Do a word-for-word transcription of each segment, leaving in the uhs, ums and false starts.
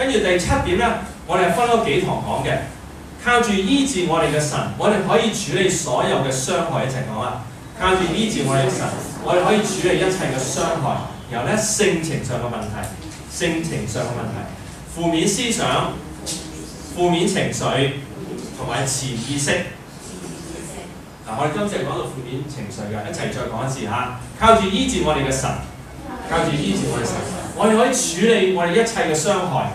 跟住第七點咧，我哋係分咗幾堂講嘅，靠住醫治我哋嘅神，我哋可以處理所有嘅傷害，一齊講啊！靠住醫治我哋嘅神，我哋可以處理一切嘅傷害。然後咧，性情上嘅問題，性情上嘅問題，負面思想、負面情緒同埋潛意識。嗱，我哋今次係講到負面情緒嘅，一齊再講一次嚇。靠住醫治我哋嘅神，靠住醫治我哋神，我哋可以處理我哋一切嘅傷害。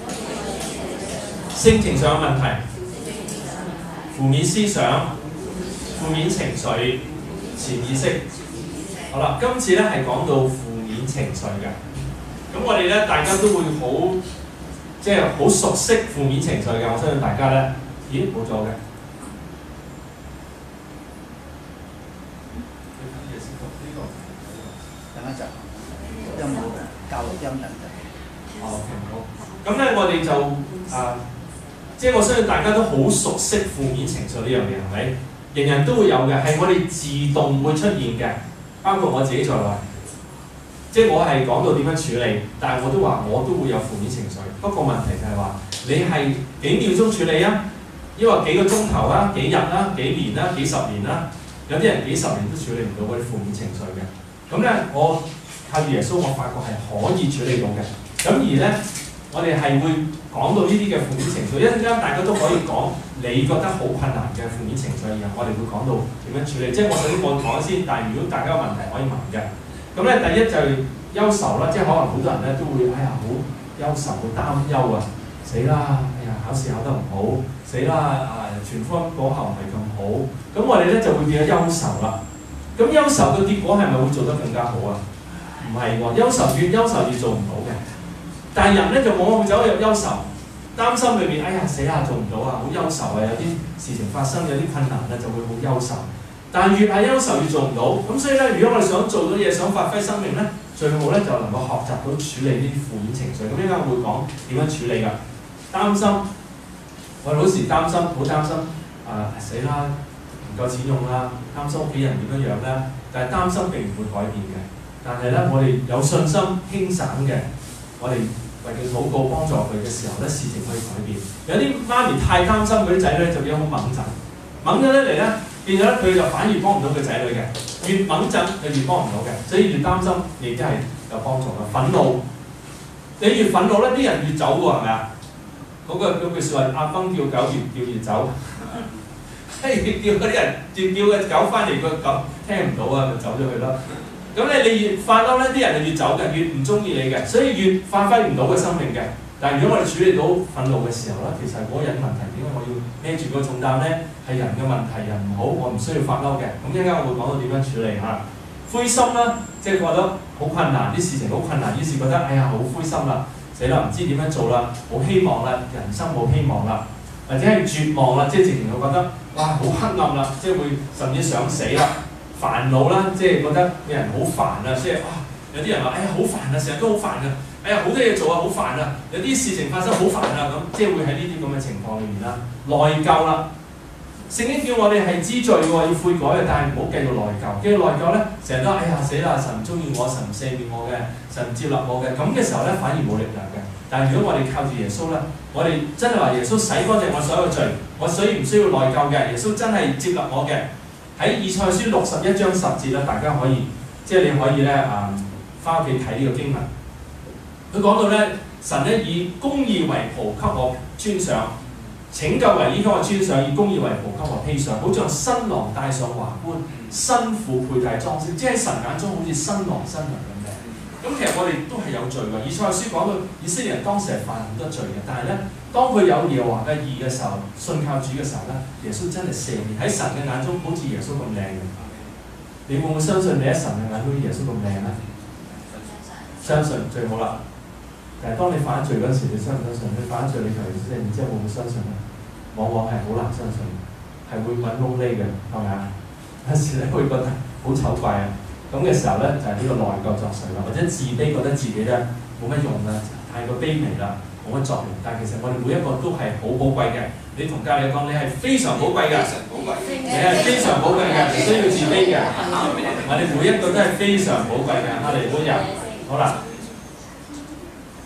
性情上嘅問題、負面思想、負面情緒、潛意識。好啦，今次咧係講到負面情緒嘅，咁我哋咧大家都會好即係好熟悉負面情緒嘅，我相信大家咧，咦冇咗嘅。 等一陣，音冇教錄音等陣。 哦，好。咁咧我哋就啊。即係我相信大家都好熟悉負面情緒呢樣嘢，係咪？人人都會有嘅，係我哋自動會出現嘅，包括我自己在內。即係我係講到點樣處理，但係我都話我都會有負面情緒。不過問題就係話，你係幾秒鐘處理啊？抑或幾個鐘頭啊？幾日啦？幾年啦？幾十年啦？有啲人幾十年都處理唔到嗰啲負面情緒嘅。咁咧，我靠住耶穌，我發覺係可以處理到嘅。咁而咧，我哋係會講到呢啲嘅負面情緒，一陣間大家都可以講你覺得好困難嘅負面情緒，然後我哋會講到點樣處理。即係我首先我講先，但係如果大家有問題可以問嘅。咁咧第一就係憂愁啦，即係可能好多人咧都會哎呀好憂愁、好擔憂啊，死啦！哎呀考試考得唔好，死啦！啊全科嗰校唔係咁好，咁我哋咧就會變咗憂愁啦。咁憂愁嘅結果係咪會做得更加好啊？唔係喎，憂愁越憂愁越做唔到嘅。但係人咧就往往會走入憂愁，擔心裏面，哎呀死啦做唔到啊，好憂愁啊，有啲事情發生，有啲困難咧就會好憂愁。但係越係憂愁越做唔到，咁所以咧，如果我哋想做到嘢，想發揮生命咧，最好咧就能夠學習到處理呢啲負面情緒。咁依家我會講點樣處理㗎。擔心，我哋好時擔心，好擔心啊死啦，唔夠錢用啦，擔心屋企人點樣樣咧。但係擔心並唔會改變嘅。但係咧，我哋有信心輕省嘅，我哋為佢禱告幫助佢嘅時候咧，事情可以改變。有啲媽咪太擔心佢啲仔女就變咗好猛陣，猛咗咧嚟咧，變咗咧佢就反而幫唔到佢仔女嘅，越猛陣佢越幫唔到嘅，所以越擔心亦都係有幫助嘅。憤怒，你越憤怒咧，啲人越走喎，係咪啊？嗰、那個嗰句説話，阿崩叫狗越叫越走，嘿叫嗰啲人叫叫嘅狗翻嚟，個狗聽唔到啊，就走咗去啦。咁咧，你越發嬲咧，啲人就越走嘅，越唔中意你嘅，所以越發揮唔到嘅生命嘅。但係如果我哋處理到憤怒嘅時候咧，其實嗰個人問題點解我要孭住個重擔咧？係人嘅問題，人唔好，我唔需要發嬲嘅。咁一陣間我會講到點樣處理嚇。灰心啦，即係覺得好困難，啲事情好困難，於是覺得哎呀好灰心啦，死啦，唔知點樣做啦，冇希望啦，人生冇希望啦，或者係絕望啦，即係直情會覺得哇好黑暗啦，即係會甚至想死啦。煩惱啦，即係覺得個人好煩啊，即係哇！有啲人話：哎呀好煩啊，成日都好煩啊！哎呀好多嘢做啊，好煩啊！有啲事情發生好煩啊，咁即係會喺呢啲咁嘅情況裏面啦。內疚啦，聖經叫我哋係知罪喎，要悔改嘅，但係唔好繼續內疚。繼續內疚咧，成日都哎呀死啦！神唔中意我，神唔赦免我嘅，神唔接納我嘅，咁嘅時候咧反而冇力量嘅。但係如果我哋靠住耶穌咧，我哋真係話耶穌洗乾淨我所有嘅罪，我所以唔需要內疚嘅。耶穌真係接納我嘅。喺以賽書六十一章十節咧，大家可以即係你可以咧啊，翻屋企睇呢個經文。佢講到咧，神咧以公義為袍給我穿上，拯救為衣給我穿上，以公義為袍給我披上，好像新郎戴上華冠，新婦佩戴裝飾，即係喺神眼中好似新郎新娘咁嘅。咁其實我哋都係有罪嘅。以賽書講到以色列人當時係犯好多罪嘅，但係咧，當佢有耶和華嘅義嘅時候，信靠主嘅時候咧，耶穌真係赦免，喺神嘅眼中好似耶穌咁靚嘅。你會唔會相信你喺神嘅眼中耶穌咁靚咧？相信最好啦。但係當你犯罪嗰時，你相唔相信？你犯罪你求耶穌，然之後會唔會相信咧？往往係好難相信，係會揾窿匿嘅，係咪啊？有時咧會覺得好醜怪啊！咁嘅時候咧，就係、是、呢個內疚作祟啦，或者自卑，覺得自己咧冇乜用啦，太過卑微啦，冇乜作用。但係其實我哋每一個都係好寶貴嘅。你同隔離講，你係非常寶貴嘅，你係非常寶貴嘅，唔需要自卑嘅。我哋每一個都係非常寶貴嘅。哈利路亞，好啦。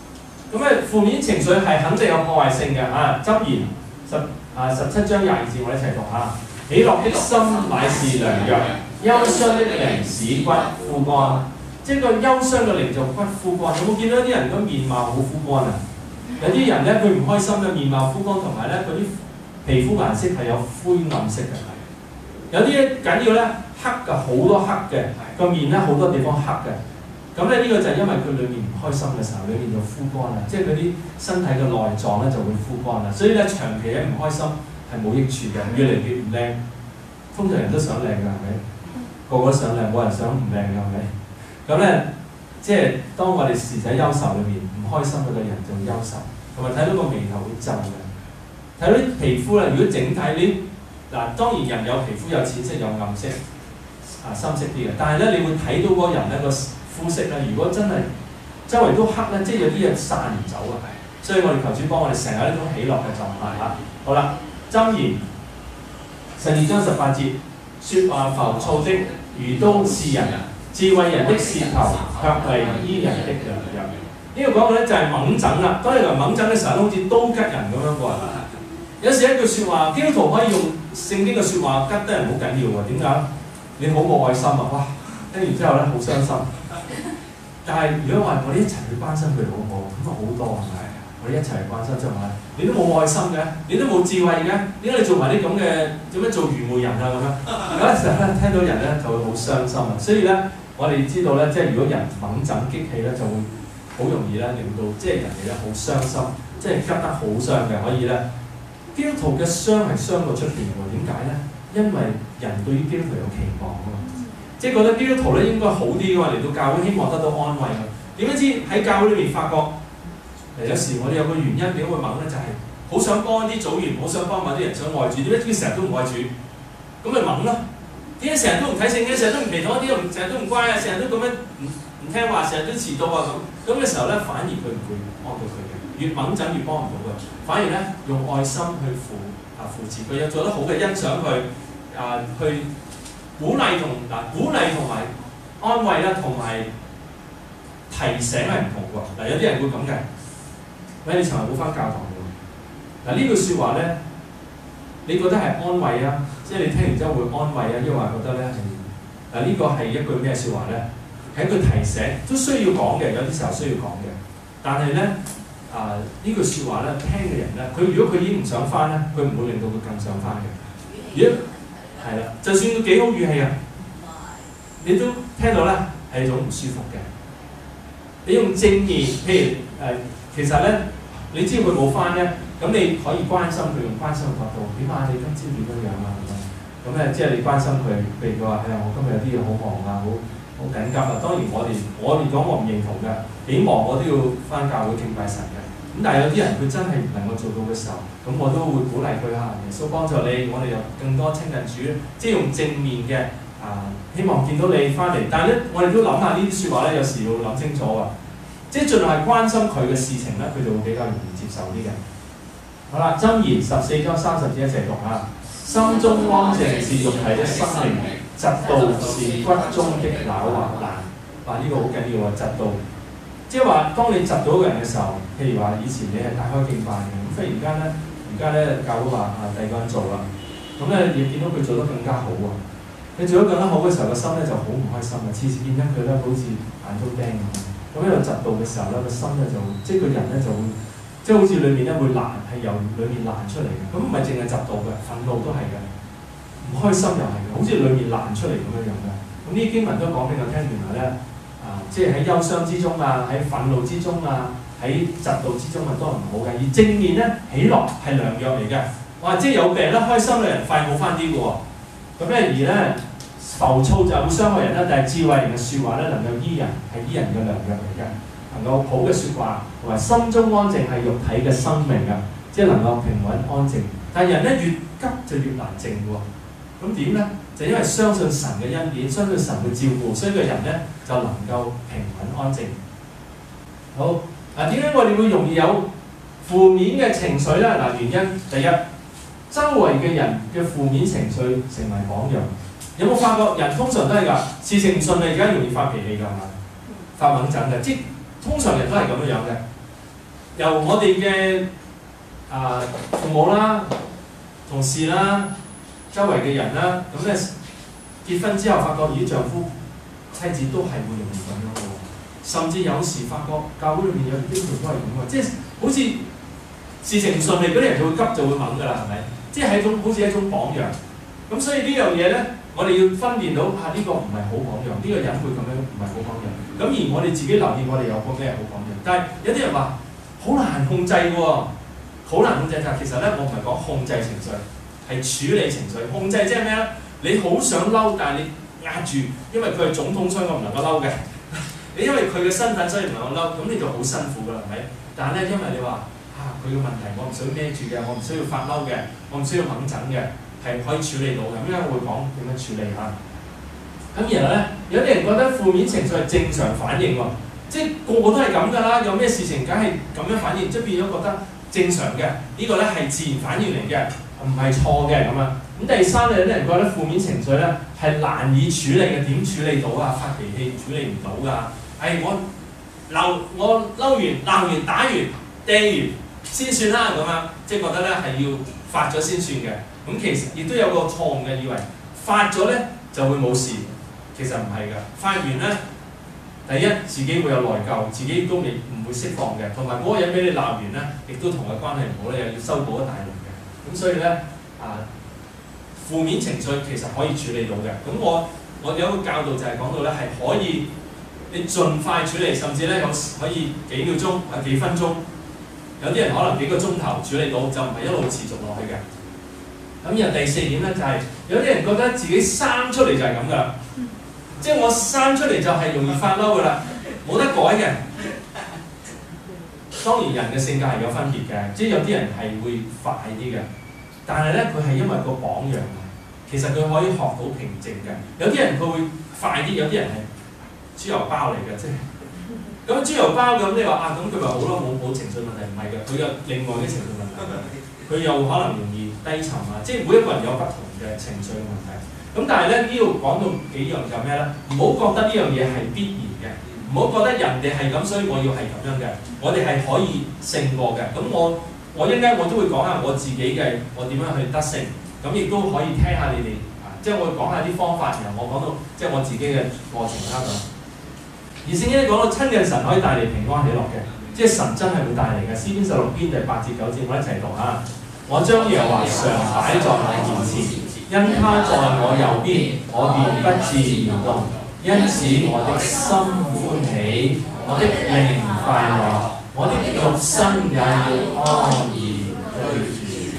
咁咧負面情緒係肯定有破壞性嘅啊！箴言十啊十七章廿二節，我哋一齊讀下。喜樂的心乃是良藥，憂傷的靈使骨枯乾。即係個憂傷嘅靈就骨枯乾。有冇見到啲人個面貌好枯乾啊？有啲人咧佢唔開心嘅面貌枯乾，同埋咧嗰啲皮膚顏色係有灰暗色嘅。有啲緊要咧黑嘅，好多黑嘅個面咧好多地方黑嘅。咁咧呢個就係因為佢裏面唔開心嘅時候，裏面就枯乾啦，即係佢啲身體嘅內臟咧就會枯乾啦。所以咧長期咧唔開心係冇益處嘅，越嚟越唔靚。通常人都想靚㗎，係咪？個個都想靚，冇人想唔靚㗎，係咪？咁咧即係當我哋時喺憂愁裏面唔開心嗰個人就會憂愁，同埋睇到個眉頭會皺嘅，睇到啲皮膚咧，如果整體呢嗱，當然人有皮膚有淺色有暗色啊深色啲嘅，但係咧你會睇到嗰個人咧個膚色咧，如果真係周圍都黑咧，即係有啲嘢散唔走啊！所以我哋求主幫我哋成日呢種喜樂嘅狀態嚇。好啦，箴言十二章十八節，説話浮躁的如刀刺人，智慧人的舌頭卻係醫人的良藥。呢個講嘅咧就係猛整啦。當你話猛整嘅時候，好似刀吉人咁樣喎。有時一句説話，基督徒可以用聖經嘅説話吉得人好緊要喎。點解？你好冇愛心啊！哇，聽完之後咧好傷心。但係如果話我哋一齊去關心佢好唔好？咁啊好多係咪？我哋一齊去關心就係你都冇愛心嘅，你都冇智慧嘅，點解你做埋啲咁嘅？做咩做愚昧人啊咁樣？有陣時候咧聽到人咧就會好傷心啊。所以咧我哋知道咧，即係如果人猛整激氣咧，就會好容易咧令到即係人哋咧好傷心，即係吉得好傷嘅。可以咧，基督徒嘅傷係傷過出邊喎？點解咧？因為人對於基督徒有期望啊嘛。即係覺得基督徒咧應該好啲嘅嘛，嚟到教會希望得到安慰嘅。點樣知喺教會裏面發覺，誒有時我哋有個原因點解會猛咧，就係、是、好想幫啲組員，好想幫某啲人想愛主，點解佢成日都唔愛主，咁咪猛咯？點解成日都唔睇聖經，成日都唔祈禱，啲成日都唔乖啊，成日都咁樣唔唔聽話，成日都遲到啊咁，咁嘅時候咧，反而佢唔會幫到佢嘅，越猛整越幫唔到嘅，反而咧用愛心去扶啊扶持佢，有做得好嘅欣賞佢啊去。鼓勵同嗱鼓勵同埋安慰啦，同埋提醒係唔同喎。嗱有啲人會咁嘅，喂你尋日冇返教堂喎。嗱呢句説話咧，你覺得係安慰啊？即係你聽完之後會安慰啊？抑或覺得咧係嗱呢個係一句咩説話咧？係一句提醒，都需要講嘅，有啲時候需要講嘅。但係咧啊呢句説話咧，聽嘅人咧，佢如果佢已經唔想返咧，佢唔會令到佢更想返嘅。如果係啦，就算佢幾好語氣啊，你都聽到咧係一種唔舒服嘅。你用正面，譬如誒、呃，其實咧，你知佢冇返咧，咁你可以關心佢，用關心嘅角度，點啊？你今朝點樣樣啊？咁樣，咁咧即係你關心佢，譬如佢話：哎呀，我今日有啲嘢好忙啊，好好緊急啊。當然我哋我哋講我唔認同嘅，幾忙我都要返教會敬拜神嘅。咁但係有啲人佢真係唔能夠做到嘅時候，咁我都會鼓勵佢嚇，耶穌幫助你，我哋有更多親近主，即係用正面嘅啊，希望見到你翻嚟。但係咧，我哋都諗下呢啲説話咧，有時要諗清楚啊，即係盡量係關心佢嘅事情咧，佢就會比較容易接受啲嘅。好啦，箴言十四章三十節一齊讀啊，心中安靜是肉體的生命，嫉妒是骨中的朽壞爛。哇！呢、這個好緊要啊，嫉妒。即係話，當你窒到個人嘅時候，譬如話以前你係大開敬拜嘅，咁忽然間咧，而家咧教會話啊第二個人做啦，咁咧亦見到佢做得更加好喎。你做得更加好嘅時候，個心咧就好唔開心啊！次次見緊佢咧，好似眼都釘咁。咁喺度窒到嘅時候咧，個心咧就即係個人咧就會，即係好似裏面咧會爛，係由裏面爛出嚟嘅。咁唔係淨係窒到嘅，憤怒都係嘅，唔開心又係嘅，好似裏面爛出嚟咁樣樣嘅。咁呢啲經文都講俾我聽，原來咧。啊！即係喺憂傷之中啊，喺憤怒之中啊，喺嫉妒之中啊，都係唔好嘅。而正面咧，喜樂係良藥嚟嘅。哇！即係有病咧，開心嘅人快好翻啲嘅喎。咁咧而咧浮躁就會傷害人啦，但係智慧人嘅説話咧能夠醫人，係醫人嘅良藥嚟嘅。能夠好嘅説話同埋心中安靜係肉體嘅生命啊，即係能夠平穩安靜。但係人咧越急就越難靜喎。咁點咧？就因為相信神嘅恩典，相信神嘅照顧，所以個人咧就能夠平穩安靜。好，嗱點解我哋會容易有負面嘅情緒咧？嗱，原因第一，周圍嘅人嘅負面情緒成為榜樣。有冇發覺人通常都係㗎，事情唔順利而家容易發脾氣㗎嘛，發猛陣嘅，即通常人都係咁樣樣嘅。 由我哋嘅啊父母啦、同事啦、周圍嘅人啦，咁咧結婚之後發覺，咦丈夫妻子都係會容易咁樣喎，甚至有時發覺教會裏面有啲基督徒都係咁喎，即係好似事情唔順利嗰啲人就會急就會猛㗎啦，係咪？即係一種好似一種榜樣。咁所以呢樣嘢咧，我哋要分辨到啊呢、這個唔係好榜樣，呢、這個人會咁樣唔係好榜樣。咁而我哋自己留意，我哋有個咩好榜樣。但係有啲人話好難控制喎，好難控制。但係其實咧，我唔係講控制情緒，係處理情緒。控制即係咩咧？你好想嬲，但係你壓住，因為佢係總統，所以我唔能夠嬲嘅。你因為佢嘅身份，所以唔能夠嬲，咁你就好辛苦㗎啦，係咪？但係咧，因為你話啊，佢嘅問題我唔需要孭住嘅，我唔需要發嬲嘅，我唔需要猛整嘅，係可以處理到嘅。咁樣我會講點樣處理嚇。咁然後咧，有啲人覺得負面情緒係正常反應喎，即係個個都係咁㗎啦，有咩事情梗係咁樣反應，即係變咗覺得正常嘅。呢、這個咧係自然反應嚟嘅，唔係錯嘅咁啊。咁第三咧，有啲人覺得負面情緒咧係難以處理嘅，點處理到啊？發脾氣處理唔到㗎。係、哎、我鬧我嬲完鬧完打完掟完先算啦咁樣，即係覺得咧係要發咗先算嘅。咁其實亦都有個錯誤嘅，以為發咗咧就會冇事，其實唔係㗎。發完咧，第一自己會有內疚，自己都未唔會釋放嘅，同埋嗰個人俾你鬧完咧，亦都同佢關係唔好咧，又要修補一大輪嘅。咁所以咧啊，負面情緒其實可以處理到嘅。咁我我有一個教導就係講到咧係可以你盡快處理，甚至咧有可以幾秒鐘或者幾分鐘。有啲人可能幾個鐘頭處理到，就唔係一路持續落去嘅。咁然後第四點咧就係、是、有啲人覺得自己生出嚟就係咁噶啦，即係我生出嚟就係容易發嬲噶啦，冇得改嘅。當然人嘅性格係有分別嘅，即係有啲人係會快啲嘅，但係咧佢係因為個榜樣，其實佢可以學到平靜嘅。有啲人佢會快啲，有啲人係豬油包嚟嘅，即係。咁豬油包咁，你話啊，咁佢咪好咯，冇冇情緒問題？唔係嘅，佢有另外嘅情緒問題。佢又可能容易低沉啊，即係每一個人有不同嘅情緒問題。咁但係咧呢度講到幾樣就咩咧？唔好覺得呢樣嘢係必然嘅，唔好覺得人哋係咁，所以我要係咁樣嘅。我哋係可以勝過嘅。咁我我一陣間我都會講下我自己嘅，我點樣去得勝。咁亦都可以聽下你哋啊，即係我會講下啲方法，然後我講到即係我自己嘅過程啦咁。而聖經咧講到親近神可以帶嚟平安喜樂嘅，即係神真係會帶嚟嘅。詩篇十六篇第八至九節，我一齊讀啊！我將耶和華常擺在我面前，因他在我右邊，我便不致搖動。因此我的心歡喜，我的靈快樂，我的肉身也要安然居住。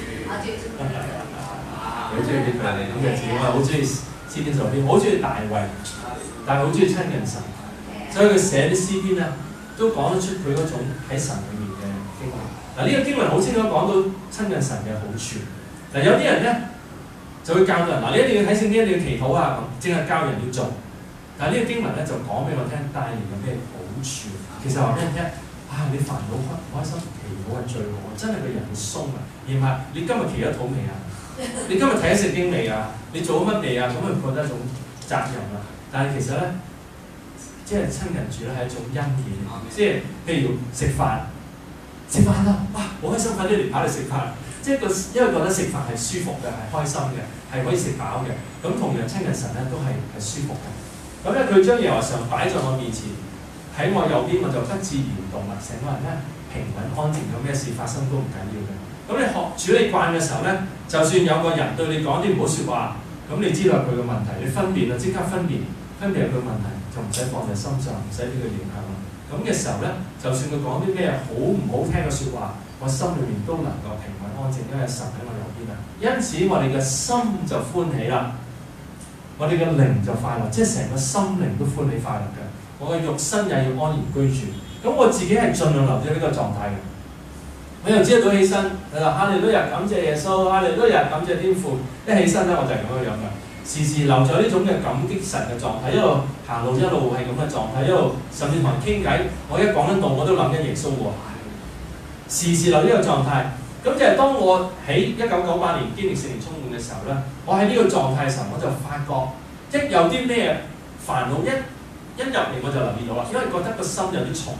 好中意呢句咁嘅字，我好中意詩篇十六篇，好中意大衛，但係好中意親近神。所以佢寫啲詩篇啊，都講得出佢嗰種喺神裏面嘅經文。嗱，呢個經文好清楚講到親近神嘅好處。嗱，有啲人咧就會教人，嗱，你一定要睇聖經，一定要祈禱啊，咁淨係教人要做。但係呢個經文咧就講俾我聽帶嚟有咩好處。其實話俾人聽，啊，你煩惱開唔開心，祈禱係最好，真係個人會鬆啊，而唔係你今日祈咗禱未啊？你今日睇咗聖經未啊？你做咗乜未啊？咁佢覺得一種責任啦。但係其實咧，即係親近主咧係一種恩典，即係譬如食飯，食飯啦，哇！好開心，快啲嚟跑嚟食飯，即係個因為覺得食飯係舒服嘅，係開心嘅，係可以食飽嘅。咁同樣親近神咧都係係舒服嘅。咁咧佢將耶和華常擺在我面前，喺我右邊我就不致搖動啦，成個人咧平穩安靜，有咩事發生都唔緊要嘅。咁你學處理慣嘅時候咧，就算有個人對你講啲唔好説話，咁你知道佢嘅問題，你分辨啦，即刻分辨分辨佢嘅問題。就唔使放在心上，唔使俾佢影響啦。咁嘅時候咧，就算佢講啲咩好唔好聽嘅説話，我心裏面都能夠平穩安靜，因為神喺我右邊啊。因此我哋嘅心就歡喜啦，我哋嘅靈就快樂，即係成個心靈都歡喜快樂嘅。我嘅肉身也要安然居住。咁我自己係盡量留咗呢個狀態嘅。我又朝早起身，你話哈利路亞感謝耶穌，哈利路亞感謝天父。一起身咧，我就係咁樣樣嘅。時時留咗呢種嘅感激神嘅狀態，一路行路一路係咁嘅狀態，一路甚至同人傾偈。我一講緊道，我都諗緊耶穌喎。時時留呢個狀態，咁就係當我喺一九九八年經歷聖靈充滿嘅時候咧，我喺呢個狀態嘅時候，我就發覺一有啲咩煩惱一一入嚟我就留意到啦，因為覺得個心有啲重啦。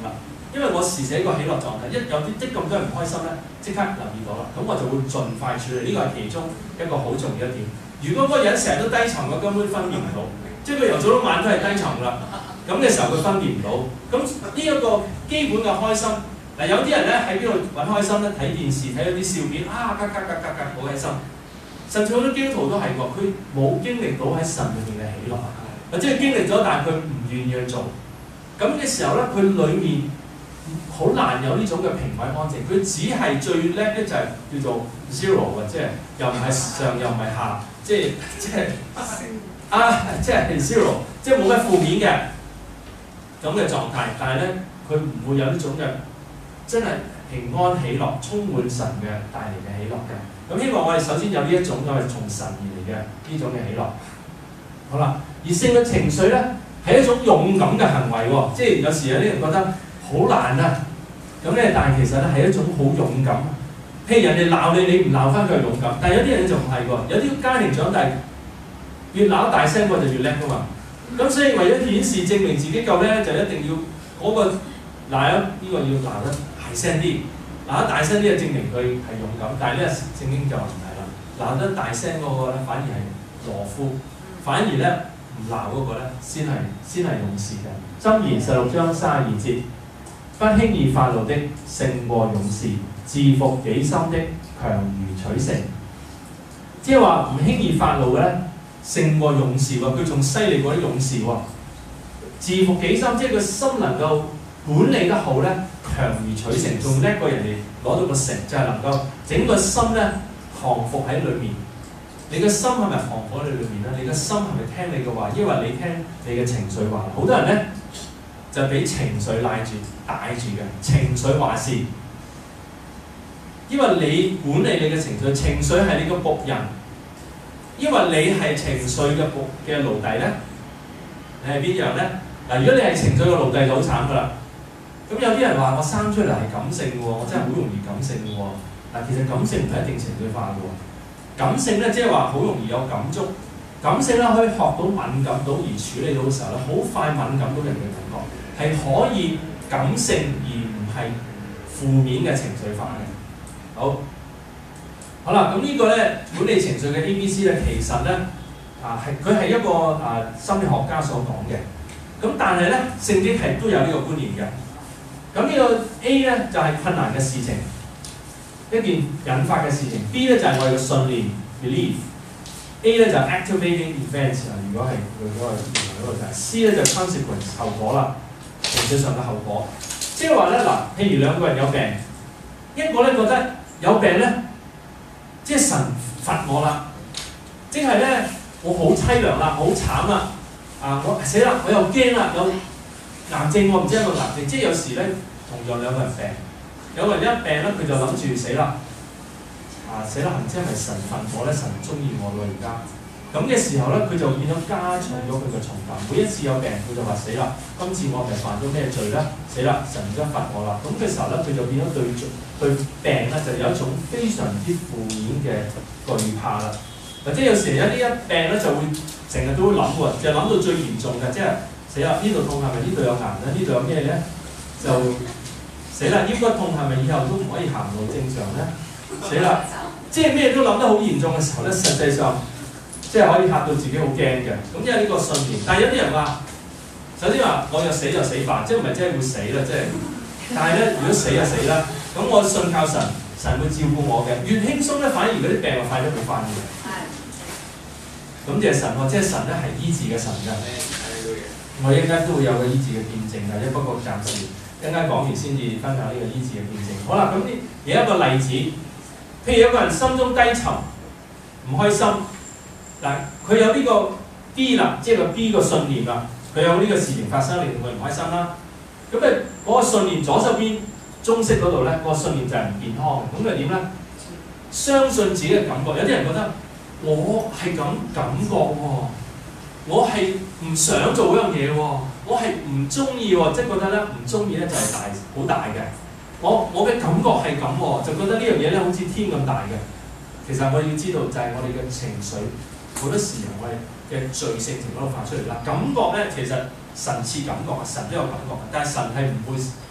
因為我時寫個喜樂狀態，一有啲啲咁多人唔開心咧，即刻留意到啦，咁我就會盡快處理，呢個係其中一個好重要一點。如果嗰個人成日都低沉，我根本分辨唔到，即係佢由早到晚都係低沉啦。咁嘅時候佢分辨唔到，咁呢一個基本嘅開心，嗱有啲人咧喺邊度揾開心咧？睇電視睇咗啲笑片，啊格格格格格好開心。甚至好多基督徒都係喎，佢冇經歷到喺神裏面嘅喜樂，或者係經歷咗，但係佢唔願意去做。咁嘅時候咧，佢裏面好難有呢種嘅平穩安靜。佢只係最叻咧就係叫做 zero 嘅，即係又唔係上又唔係下，即係即係啊，即係 zero， 即係冇乜負面嘅咁嘅狀態。但係咧，佢唔會有呢種嘅真係平安喜樂，充滿神嘅帶嚟嘅喜樂嘅。咁希望我哋首先有呢一種咁係從神而嚟嘅呢種嘅喜樂。好啦，而性嘅情緒咧係一種勇敢嘅行為喎，即係有時有啲人覺得好難啊，咁咧但係其實咧係一種好勇敢。譬如人哋鬧你，你唔鬧翻佢係勇敢，但係有啲人就唔係喎，有啲家庭長大越鬧大聲個就越叻噶嘛。咁所以為咗顯示證明自己夠叻，就一定要嗰、那個鬧呢、這個要鬧得大聲啲。鬧得大聲啲就證明佢係勇敢，但係呢聖經就話唔係啦，鬧得大聲嗰個咧反而係懦夫，反而咧唔鬧嗰個咧先係先係勇士嘅。箴言十六章三十二節，不輕易發怒的勝過勇士，自服己心的強如取城。即係話唔輕易發怒嘅咧勝過勇士喎，佢仲犀利過啲勇士喎。自服己心，即係個心能夠管理得好咧。強而取成，仲叻過人哋攞到個成，就係、是、能夠整個心咧降服喺裏面。你嘅心係咪降服喺你裏面咧？你嘅心係咪聽你嘅話？因為你聽你嘅情緒話。好多人咧就俾情緒賴住帶住嘅，情緒話事。因為你管理你嘅情緒，情緒係你個僕人。因為你係情緒嘅僕嘅奴隸咧，你係邊樣咧？嗱，如果你係情緒嘅奴隸就好慘噶啦。咁有啲人話我生出嚟係感性嘅喎，我真係好容易感性嘅喎。嗱，其實感性唔係一定情緒化嘅喎。感性咧即係話好容易有感觸，感性咧可以學到敏感到而處理到嘅時候咧，好快敏感到人嘅感覺，係可以感性而唔係負面嘅情緒化嘅。好，好啦，咁呢個咧管理情緒嘅 A B C 咧，其實咧啊係佢係一個啊心理學家所講嘅。咁但係咧聖經係都有呢個觀念嘅。咁呢個 A 咧就係、是、困難嘅事情，一件引發嘅事情。B 咧就係、是、我哋嘅信念 belief。A 咧就係、是、activating events 啊，如果係佢嗰個原來嗰個就係。C 咧就係、是、consequence 後果啦，情緒上嘅後果。即係話咧嗱，譬如兩個人有病，一個咧覺得有病咧，即係神罰我啦，即係咧我好凄涼啦，好慘啦，啊我死啦，我又驚啦，有癌症我唔知係咪癌症，即係有時咧同樣兩個人病，有個人一病咧佢就諗住死啦，啊死啦，唔知係咪神罰我咧？神唔中意我喎而家，咁嘅時候咧佢就變咗加重咗佢嘅重擔，每一次有病佢就話死啦，今次我係咪犯咗咩罪咧？死啦，神而家罰我啦，咁嘅時候咧佢就變咗對對病咧就有一種非常之負面嘅懼怕啦，或者有時有啲一病咧就會成日都會諗喎，就諗到最嚴重嘅即係。死啦！呢度痛係咪呢度有癌咧？呢度有咩咧？就死啦！腰骨痛係咪以後都唔可以行路正常咧？死啦！即係咩都諗得好嚴重嘅時候咧，實際上即係可以嚇到自己好驚嘅。咁因為呢個信念，但係有啲人話，首先話我有死就死吧，即係唔係真係會死啦？即係，但係咧如果死就死啦，咁我信靠神，神會照顧我嘅。越輕鬆咧，反而嗰啲病就快咗好快嘅。係。咁就係神喎，即係神咧係醫治嘅神㗎。我一陣間都會有個醫治嘅見證㗎，一不過暫時一陣間講完先至分享呢個醫治嘅見證。好啦，咁呢有一個例子，譬如有個人心中低沉、唔開心，嗱佢有呢個 B 啦，即係個 B 個信念啦，佢有呢個事情發生令到佢唔開心啦。咁誒嗰個信念左手邊中式嗰度咧，嗰個信念就係唔健康嘅。咁佢點咧？相信自己嘅感覺，有啲人覺得我係咁感覺喎。我係唔想做嗰樣嘢喎，我係唔中意喎，即係覺得咧唔中意咧就係大好大嘅。我我嘅感覺係咁喎，就覺得呢樣嘢咧好似天咁大嘅。其實我要知道就係我哋嘅情緒好多時候我哋嘅罪性從嗰度發出嚟啦。感覺咧其實神賜感覺，神都有感覺，但係神係唔會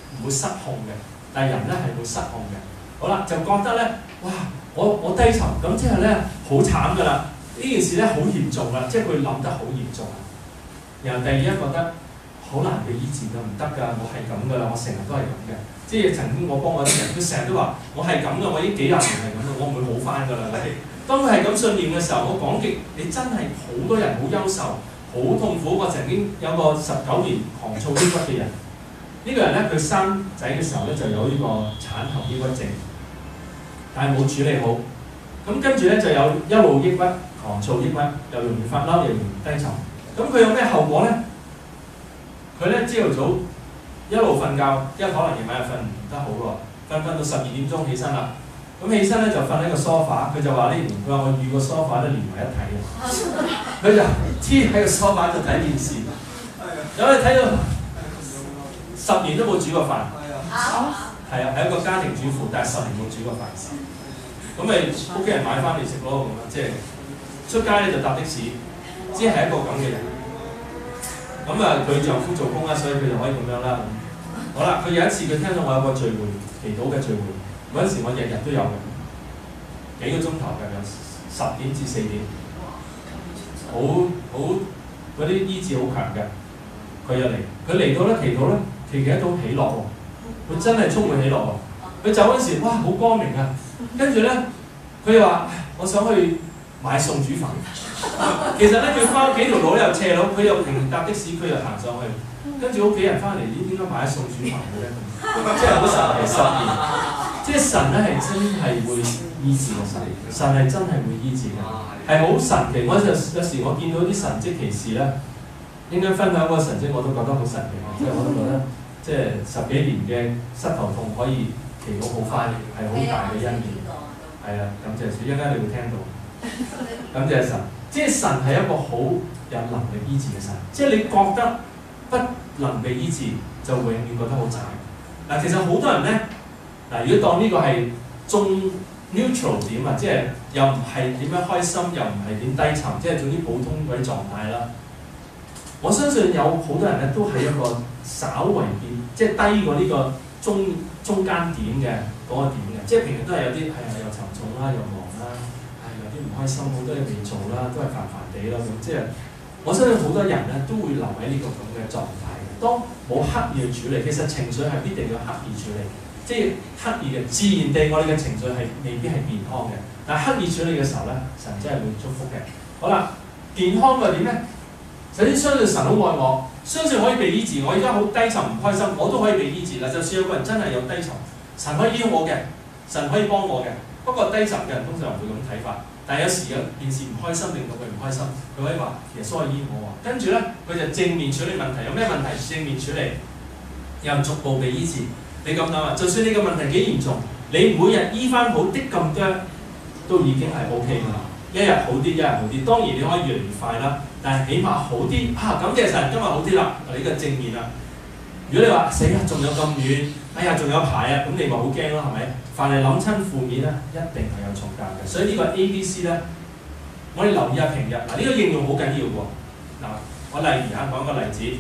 唔會失控嘅，但係人咧係會失控嘅。好啦，就覺得咧，哇！我我低沉，咁即係咧好慘㗎啦！呢件事咧好嚴重啦，即係佢諗得好嚴重啊。然後第二一覺得好難被醫治㗎，唔得㗎，我係咁㗎啦，我成日都係咁嘅。即係曾經我幫我啲人，佢成日都話我係咁㗎，我已經幾廿年係咁㗎，我唔會好翻㗎啦。當佢係咁信念嘅時候，我講極你真係好多人好憂愁、好痛苦。我曾經有個十九年狂躁抑鬱嘅人，呢、這個人咧佢生仔嘅時候咧就有呢個產後抑鬱症，但係冇處理好。咁跟住咧就有一路抑鬱、狂躁抑鬱，又容易發嬲，又容易低沉。咁佢有咩後果咧？佢咧朝頭早一路瞓覺，因為可能夜晚又瞓唔得好喎，瞓瞓到十二點鐘起身啦。咁起身咧就瞓喺個 sofa， 佢就話呢，佢話我與個 sofa 都連埋一體嘅。佢就黐喺個 sofa 度睇電視，有你睇到十年都冇煮過飯。係啊，係一個家庭主婦，但係十年冇煮過飯。咁咪屋企人買翻嚟食咯，咁樣即係出街咧就搭的士，只係一個咁嘅人。咁啊，佢丈夫做工啦，所以佢就可以咁樣啦。好啦，佢有一次佢聽到我有個聚會，祈禱嘅聚會。嗰陣時我日日都有嘅，幾個鐘頭嘅，有十點至四點，好好嗰啲醫治好強嘅。佢又嚟，佢嚟到咧祈禱咧，祈祈得到喜樂喎，佢真係充滿喜樂喎。佢走嗰時，哇，好光明啊！跟住咧，佢又話：我想去買餸煮飯。其實咧，佢翻屋企條路咧又斜路，佢又停搭的士，佢又行上去。跟住屋企人翻嚟，咦？點解買餸煮飯嘅咧？即係好神奇實驗。即係神咧係真係會醫治嘅神，神係真係會醫治嘅，係好神奇。我有有時我見到啲神蹟奇事咧，應該分享個神蹟我都覺得好神奇，即係我都覺得即係十幾年嘅膝頭痛可以祈禱好快，係好大嘅恩典。係啊，感謝主，一陣間你會聽到。感謝神，即係神係一個好有能力醫治嘅神。即係你覺得不能被醫治，就永遠覺得好慘。嗱，其實好多人咧。嗱，如果當呢個係中 neutral 點啊，即係又唔係點樣開心，又唔係點低沉，即係總之普通嗰啲狀態啦。我相信有好多人咧都係一個稍為變，即係低過呢個中中間點嘅嗰個點嘅，即係平時都係有啲係啊又沉重啦，又忙啦，係有啲唔開心，好多嘢未做啦，都係煩煩地啦咁。即係我相信好多人咧都會留喺呢個咁嘅狀態嘅。當冇刻意去處理，其實情緒係必定要刻意處理。即係刻意嘅，自然地我哋嘅情緒係未必係健康嘅，但係刻意處理嘅時候咧，神真係會祝福嘅。好啦，健康嘅點咧？首先相信神好愛我，相信可以被醫治。我而家好低沉唔開心，我都可以被醫治啦。就算有個人真係有低沉，神可以醫我嘅，神可以幫我嘅。不過低沉嘅人通常唔會咁睇法，但係有時有件事唔開心令到佢唔開心，佢可以話耶穌可以醫我喎。跟住咧，佢就正面處理問題，有咩問題正面處理，又逐步被醫治。你咁諗啊？就算你個問題幾嚴重，你每日醫翻好啲咁多，都已經係 O K 㗎啦。一日好啲，一日好啲。當然你可以越嚟越快啦，但係起碼好啲啊！感謝神，今日好啲啦，你嘅正面啦。如果你話死啦，仲有咁遠，哎呀，仲有排啊，咁你咪好驚咯，係咪？凡係諗親負面咧，一定係有重擔嘅。所以呢個 A B C 咧，我哋留意下平日嗱，呢、這個應用好緊要喎。嗱，我例如嚇講個例子，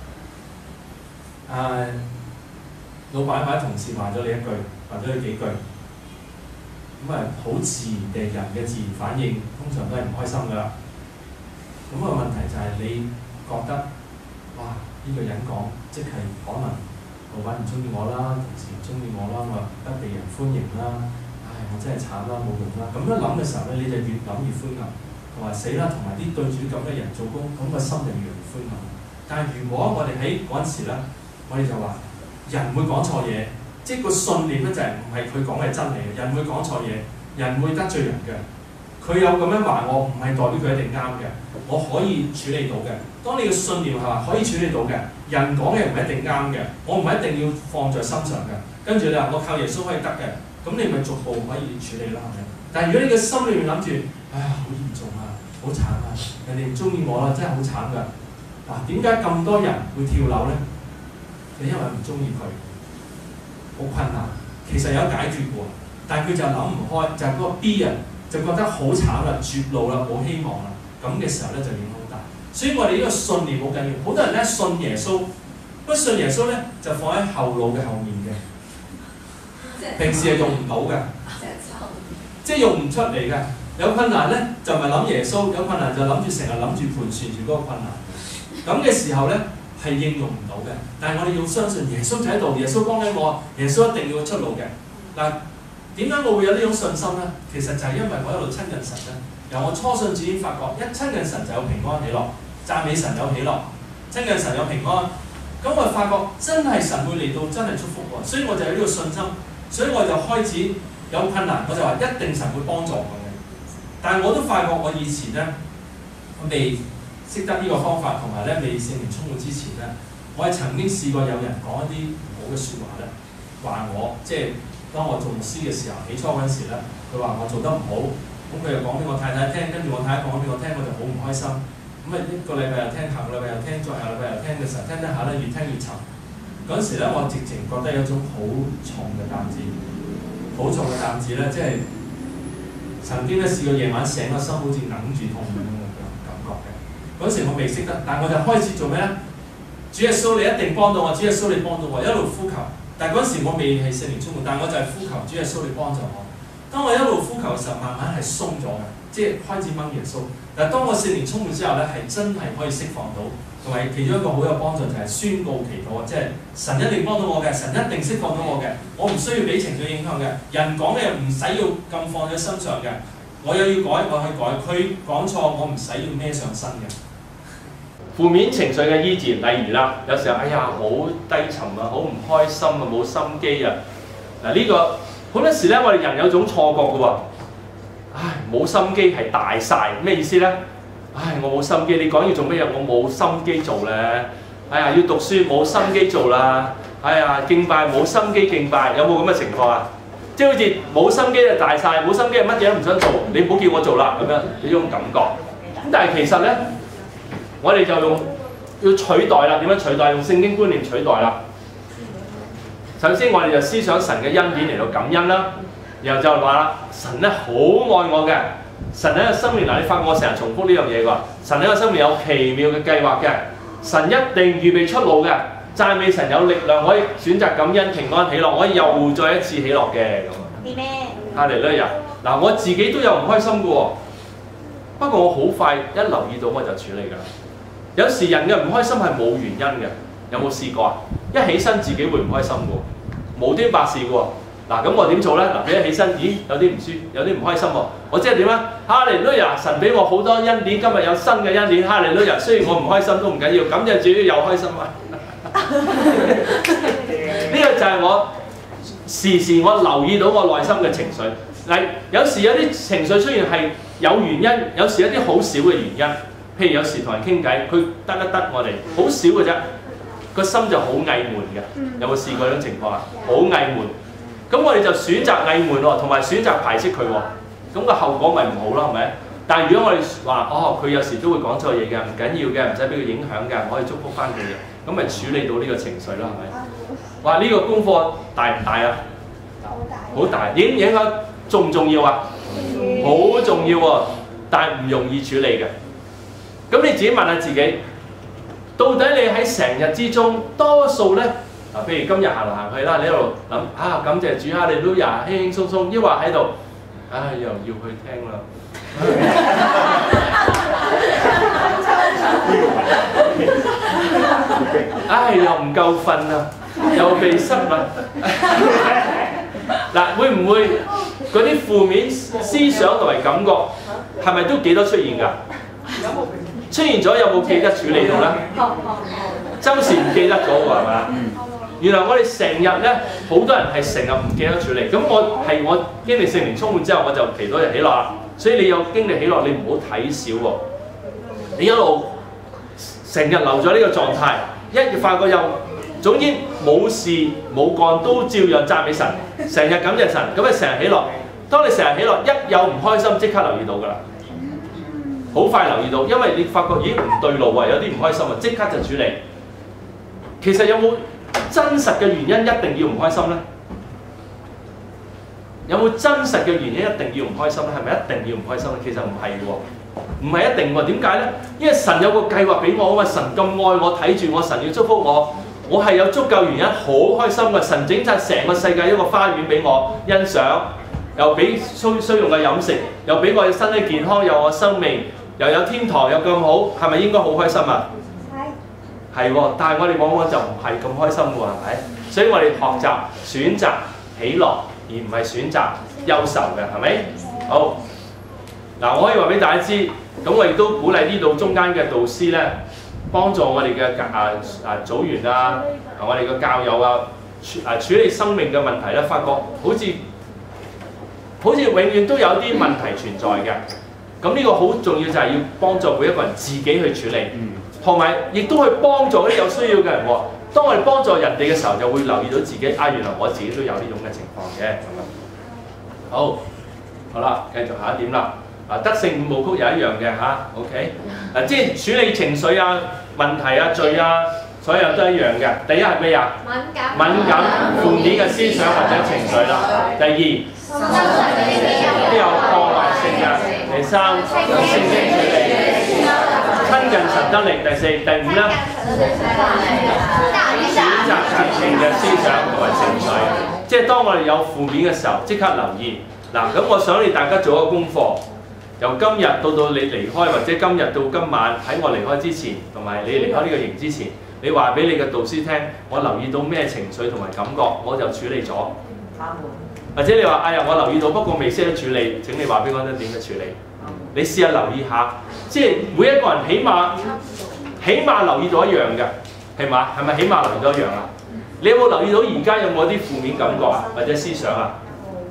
啊。老闆或者同事話咗你一句，話咗你幾句，咁啊好自然地人嘅自然反應，通常都係唔開心㗎啦。咁、那個問題就係你覺得，哇！呢、這個人講，即係可能老闆唔中意我啦，同事唔中意我啦，我不被人歡迎啦，唉，我真係慘啦，冇用啦。咁樣諗嘅時候咧，你就越諗越灰暗，同埋死啦，同埋啲對住咁嘅人做工，咁、那個心就越嚟越灰暗。但係如果我哋喺嗰陣時咧，我哋就話。人會講錯嘢，即係個信念咧就係唔係佢講嘅真理嘅。人會講錯嘢，人會得罪人嘅。佢有咁樣話我，唔係代表佢一定啱嘅。我可以處理到嘅。當你嘅信念係話可以處理到嘅，人講嘅唔係一定啱嘅，我唔係一定要放在心上嘅。跟住你話我靠耶穌可以得嘅，咁你咪逐步可以處理啦，係咪？但係如果你嘅心裏面諗住，唉，好嚴重啊，好慘啊，人哋唔中意我啦，真係好慘㗎。嗱，點解咁多人會跳樓咧？你因為唔中意佢，好困難。其實有解決喎，但係佢就諗唔開，就係、是、嗰個 B 人就覺得好慘啦、絕路啦、冇希望啦。咁嘅時候咧就影響好大。所以我哋呢個信念好緊要。好多人咧信耶穌，不咁信耶穌咧就放喺後腦嘅後面嘅，平時係用唔到嘅，即係用唔出嚟嘅。有困難咧就唔係諗耶穌，有困難就諗住成日諗住盤旋住嗰個困難。咁嘅時候咧係應用唔到嘅。但係我哋要相信耶穌就喺度，耶穌幫緊我，耶穌一定要出路嘅。嗱，點解我會有呢種信心咧？其實就係因為我一路親近神咧。由我初信主已經發覺，一親近神就有平安喜樂，讚美神有喜樂，親近神有平安。咁我發覺真係神會嚟到，真係祝福我，所以我就有呢個信心，所以我就開始有困難，我就話一定神會幫助我嘅。但係我都發覺我以前咧，我未識得呢個方法，同埋咧未聖靈充滿之前咧，我係曾經試過有人講一啲唔好嘅説話咧，話我即係當我做牧師嘅時候，起初嗰陣時咧，佢話我做得唔好。咁佢又講俾我太太聽，跟住我太太講俾我聽，我就好唔開心。咁啊一個禮拜又聽，下個禮拜又聽，再下個禮拜又聽嘅時候，聽得下咧越聽越沉。嗰陣時咧，我直情覺得有種好重嘅擔子，好重嘅擔子咧，即係曾經咧試過夜晚醒個心好似揞住痛咁樣嘅感覺嘅。嗰陣時我未識得，但係我就開始做咩咧？主耶穌你一定幫到我，主耶穌你幫到我，一路呼求。但係嗰陣時我未係聖靈充滿，但係我就係呼求主耶穌你幫助我。當我一路呼求嘅時候，慢慢係鬆咗嘅，即係開始掹耶穌。但係當我聖靈充滿之後咧，係真係可以釋放到，同埋其中一個好有幫助就係宣告祈禱啊！即係神一定幫到我嘅，神一定釋放到我嘅，我唔需要俾情緒影響嘅。人講嘅唔使要咁放喺身上嘅，我又要改，我去改。佢講錯，我唔使要孭上身嘅。負面情緒嘅醫治，例如啦，有時候哎呀好低沉啊，好唔開心啊，冇心機啊。嗱、這、呢個。好多時咧，我哋人有種錯覺嘅喎，唉，冇心機係大晒，咩意思咧？唉，我冇心機，你講要做咩嘢？我冇心機做咧。哎呀，要讀書冇心機做啦。哎呀，敬拜冇心機敬拜，有冇咁嘅情況啊？即係好似冇心機就大晒，冇心機乜嘢都唔想做，你唔好叫我做啦咁樣，呢種感覺。咁但係其實咧，我哋就用要取代啦，點樣取代？用聖經觀念取代啦。首先我哋就思想神嘅恩典嚟到感恩啦，然後就話啦，神咧好愛我嘅，神喺個生命嗱，你發覺我成日重複呢樣嘢㗎，神喺個生命有奇妙嘅計劃嘅，神一定預備出路嘅，讚美神有力量，可以選擇感恩、平安、喜樂，可以又再一次喜樂嘅咁。哈利路亞！嗱，我自己都有唔開心嘅喎，不過我好快一留意到我就處理㗎啦。有時人嘅唔開心係冇原因嘅。有冇試過啊？一起身自己會唔開心嘅喎，無端白事嘅喎。嗱咁我點做咧？嗱，佢一起身，咦有啲唔舒，有啲唔開心喎。我即係點啊？哈利路亞！神俾我好多恩典，今日有新嘅恩典。哈利路亞！雖然我唔開心都唔緊要，咁就主要有開心啊。呢個就係我時時我留意到我內心嘅情緒。嗱，有時有啲情緒出現係有原因，有時一啲好少嘅原因。譬如有時同人傾偈，佢得一得我哋，好少嘅啫。個心就好翳悶嘅，有冇試過呢種情況啊？好翳悶，咁我哋就選擇翳悶喎，同埋選擇排斥佢喎，咁個後果咪唔好咯，係咪？但係如果我哋話哦，佢有時都會講錯嘢嘅，唔緊要嘅，唔使俾佢影響嘅，我可以祝福翻佢嘅，咁咪處理到呢個情緒咯，係咪？哇！呢、這個功課大唔大啊？好大，影影響重唔重要啊？好重要喎，但係唔容易處理嘅。咁你自己問下自己。到底你喺成日之中，多數咧嗱，譬如今日行嚟行去啦，你喺度諗啊，感謝主，哈利路亞，輕輕鬆鬆，抑或喺度，唉，又要去聽啦，唉，又唔夠瞓啊，又鼻塞啊，嗱，會唔會嗰啲負面思想同埋感覺係咪都幾多出現㗎？出現咗有冇記得處理到咧？周時唔記得咗喎，係咪？原來我哋成日咧，好多人係成日唔記得處理。咁我係我經歷聖靈充滿之後，我就祈禱日喜樂啦。所以你有經歷喜樂，你唔好睇小喎。你一路成日留咗呢個狀態，一發覺又總之冇事冇幹都照樣讚美神，成日感謝神，咁啊成日喜樂。當你成日喜樂，一有唔開心，即刻留意到㗎啦。好快留意到，因為你發覺咦唔對路喎，有啲唔開心啊，即刻就處理。其實有冇真實嘅原因一定要唔開心咧？有冇真實嘅原因一定要唔開心咧？係咪一定要唔開心咧？其實唔係喎，唔係一定喎。點解咧？因為神有個計劃俾我啊嘛，神咁愛我，睇住我，神要祝福我， 我係有足夠原因好開心嘅。神整晒成個世界一個花園俾我欣賞，又俾需需用嘅飲食，又俾我身體健康，有我生命，又有天堂，又咁好，係咪應該好開心啊？係。係喎，但係我哋往往就唔係咁開心喎，係咪？所以我哋學習選擇喜樂，而唔係選擇憂愁嘅，係咪？好。嗱，我可以話俾大家知，咁我亦都鼓勵呢度中間嘅導師咧，幫助我哋嘅啊啊組員啊，我哋嘅教友啊，處啊處理生命嘅問題咧，發覺好似好似永遠都有啲問題存在嘅。咁呢個好重要就係要幫助每一個人自己去處理，同埋亦都去幫助啲有需要嘅人喎。當我哋幫助人哋嘅時候，就會留意到自己啊，原來我自己都有呢種嘅情況嘅。好，好啦，繼續下一點啦。啊，得勝五部曲又一樣嘅嚇 ，OK， 嗱、啊，即係處理情緒啊、問題啊、罪啊，所有都一樣嘅。第一係咩啊？敏感、敏感、負面嘅思想或者情緒啦。第二，都有破壞性嘅。第三，有聖經處理，親近神得力。第四、第五咧，選擇正面嘅思想同埋情緒。即係當我哋有負面嘅時候，即刻留意。嗱，咁我想你大家做一個功課。由今日到到你離開，或者今日到今晚喺我離開之前，同埋你離開呢個營之前，你話俾你嘅導師聽，我留意到咩情緒同埋感覺，我就處理咗。或者你話哎呀，我留意到，不過未識得處理，請你話俾我聽點樣處理。你試下留意下，即係每一個人起碼起碼留意到一樣嘅，係嘛？係咪起碼留意到一樣啊？你有冇留意到而家有冇啲負面感覺啊，或者思想啊？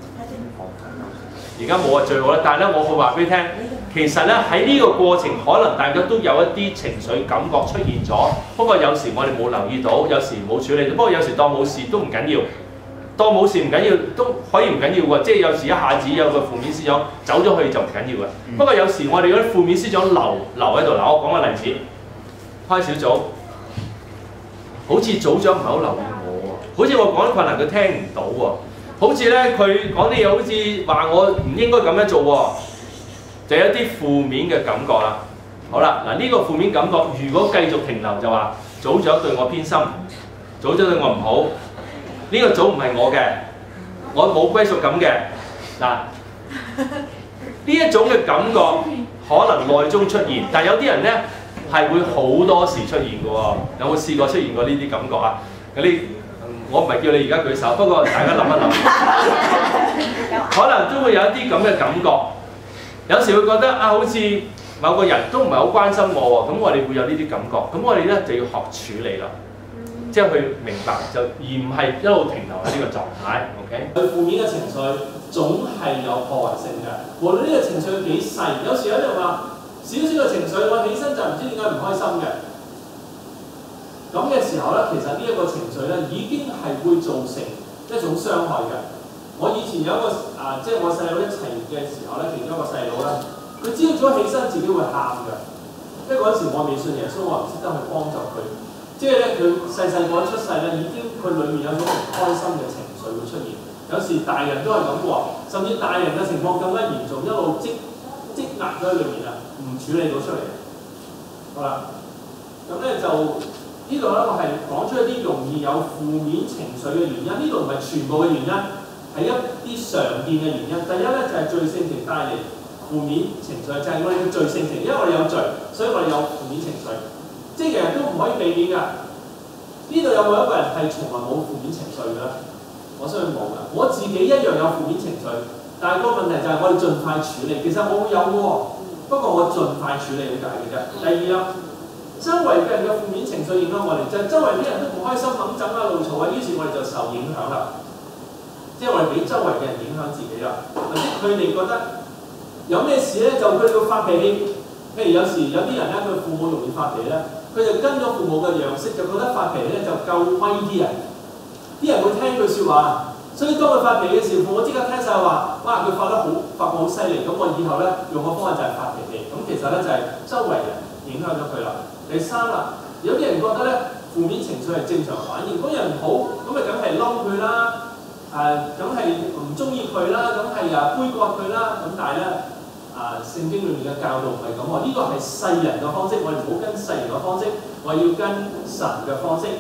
而家冇啊，最好啦。但係咧，我會話俾你聽，其實咧喺呢個過程，可能大家都有一啲情緒感覺出現咗。不過有時我哋冇留意到，有時冇處理到。不過有時當冇事都唔緊要，當冇事唔緊要都可以唔緊要喎。即係有時一下子有個負面思想走咗去就唔緊要嘅。不過有時我哋嗰啲負面思想留留喺度。嗱，我講個例子，開小組，好似組長唔係好留意我喎，好似我講啲困難佢聽唔到喎。好似咧，佢講啲嘢好似話我唔應該咁樣做喎，就有啲負面嘅感覺啦。好啦，嗱、這、呢個負面感覺，如果繼續停留就話組長對我偏心，組長對我唔好，呢、這個組唔係我嘅，我冇歸屬感嘅。嗱，呢一種嘅感覺可能內中出現，但係有啲人咧係會好多時出現嘅喎。有冇試過出現過呢啲感覺啊？嗰啲我唔係叫你而家舉手，不過大家諗一諗，可能都會有一啲咁嘅感覺。有時會覺得啊，好似某個人都唔係好關心我喎，咁我哋會有呢啲感覺。咁我哋咧就要學處理啦，即係去明白，就而唔係一路停留喺呢個狀態。OK， 佢負面嘅情緒總係有破壞性嘅，無論呢個情緒幾細，有時有啲人話少少嘅情緒，我起身就唔知點解唔開心嘅。咁嘅時候咧，其實呢一個情緒咧已經係會造成一種傷害嘅。我以前有一個啊，即係我細佬一齊嘅時候咧，其中一個細佬咧，佢朝早起身自己會喊嘅，因為嗰陣時我未信耶穌，我唔識得去幫助佢。即係咧，佢細細個出世咧，已經佢裏面有種唔開心嘅情緒會出現。有時大人都係咁喎，甚至大人嘅情況更加嚴重，一路積積壓咗喺裏面啊，唔處理到出嚟。好啦，咁咧就。呢度咧，我係講出一啲容易有負面情緒嘅原因。呢度唔係全部嘅原因，係一啲常見嘅原因。第一咧就係、是、罪性情帶嚟負面情緒，就係、是、我哋嘅罪性情，因為我哋有罪，所以我哋有負面情緒。即係其實都唔可以避免㗎。呢度有冇一個人係從來冇負面情緒嘅咧？我相信冇㗎。我自己一樣有負面情緒，但係個問題就係我哋盡快處理。其實我會有嘅喎，不過我盡快處理咁解嘅啫。第二啦。周圍嘅人嘅負面情緒影響我哋，就係、是、周圍啲人都唔開心、掹整啊、怒嘈啊，於是我哋就受影響啦。即係我哋俾周圍嘅人影響自己啦，或者佢哋覺得有咩事咧，就佢哋會發脾氣。譬如有時有啲人咧，佢父母容易發脾氣咧，佢就跟咗父母嘅樣式，就覺得發脾氣咧就夠威啲人。啲人會聽句説話，所以當佢發脾氣嘅時候，父母即刻聽晒話，哇！佢發得好，發覺好犀利，咁我以後咧用個方法就係發脾氣。咁其實咧就係、是、周圍人影響咗佢啦。第三啦，有啲人覺得咧負面情緒係正常反應，嗰人唔好，咁咪梗係嬲佢啦，誒梗係唔中意佢啦，梗係啊杯葛佢啦。咁但係咧啊聖經裏面嘅教導唔係咁喎，呢、這個係世人嘅方式，我哋唔好跟世人嘅方式，我要跟神嘅方式。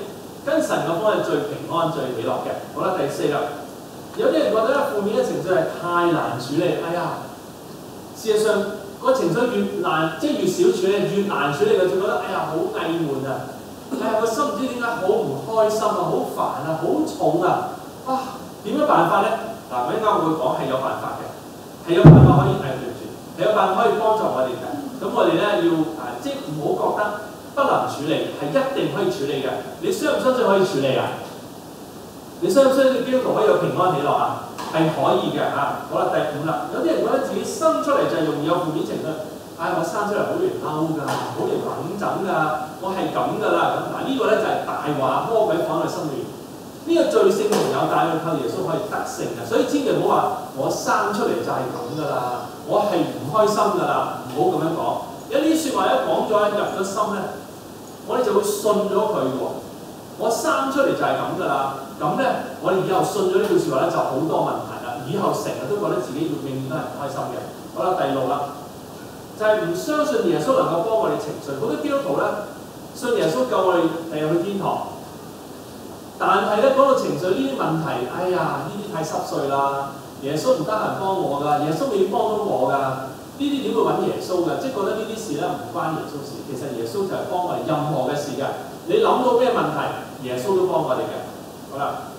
跟神嘅方係最平安、最喜樂嘅。好啦，第四啦，有啲人覺得咧負面嘅情緒係太難處理，哎呀，事實上個情緒越難，即係越少處理，越難處理嘅就覺得哎呀好翳悶啊，哎呀個心唔知點解好唔開心啊，好煩啊，好重啊，哇！點樣辦法咧？嗱，我一陣間我會講係有辦法嘅，係有辦法可以誒對住，係有辦法可以幫助我哋嘅。咁我哋咧要誒，即係唔好覺得不能處理，係一定可以處理嘅。你相唔相信可以處理啊？你相唔相信基督徒可以有平安喜樂啊？係可以嘅嚇。好啦，第五啦，有啲人覺得自己生出嚟就係容易有負面情緒，唉、哎，我生出嚟好容易嬲㗎，好容易猛整㗎，我係咁㗎啦。咁嗱呢個咧就係大話，魔鬼放喺心裏。呢個罪性同有，但係靠耶穌可以得勝嘅，所以千祈唔好話我生出嚟就係咁㗎啦，我係唔開心㗎啦，唔好咁樣講。有啲説話一講咗入咗心咧，我哋就會信咗佢喎。我生出嚟就係咁㗎啦，咁咧我哋以後信咗呢句説話咧就好多問題啦，以後成日都覺得自己永遠都係唔開心嘅。好啦，第六啦，就係、是、唔相信耶穌能夠幫我哋情緒。好多基督徒咧信耶穌救我哋第日去天堂。但係咧講到情緒呢啲問題，哎呀呢啲太濕碎啦！耶穌唔得閒幫我㗎，耶穌未幫到我㗎，呢啲點會揾耶穌㗎？即係覺得呢啲事咧唔關耶穌事，其實耶穌就係幫我哋任何嘅事㗎。你諗到咩問題，耶穌都幫我哋嘅。好啦，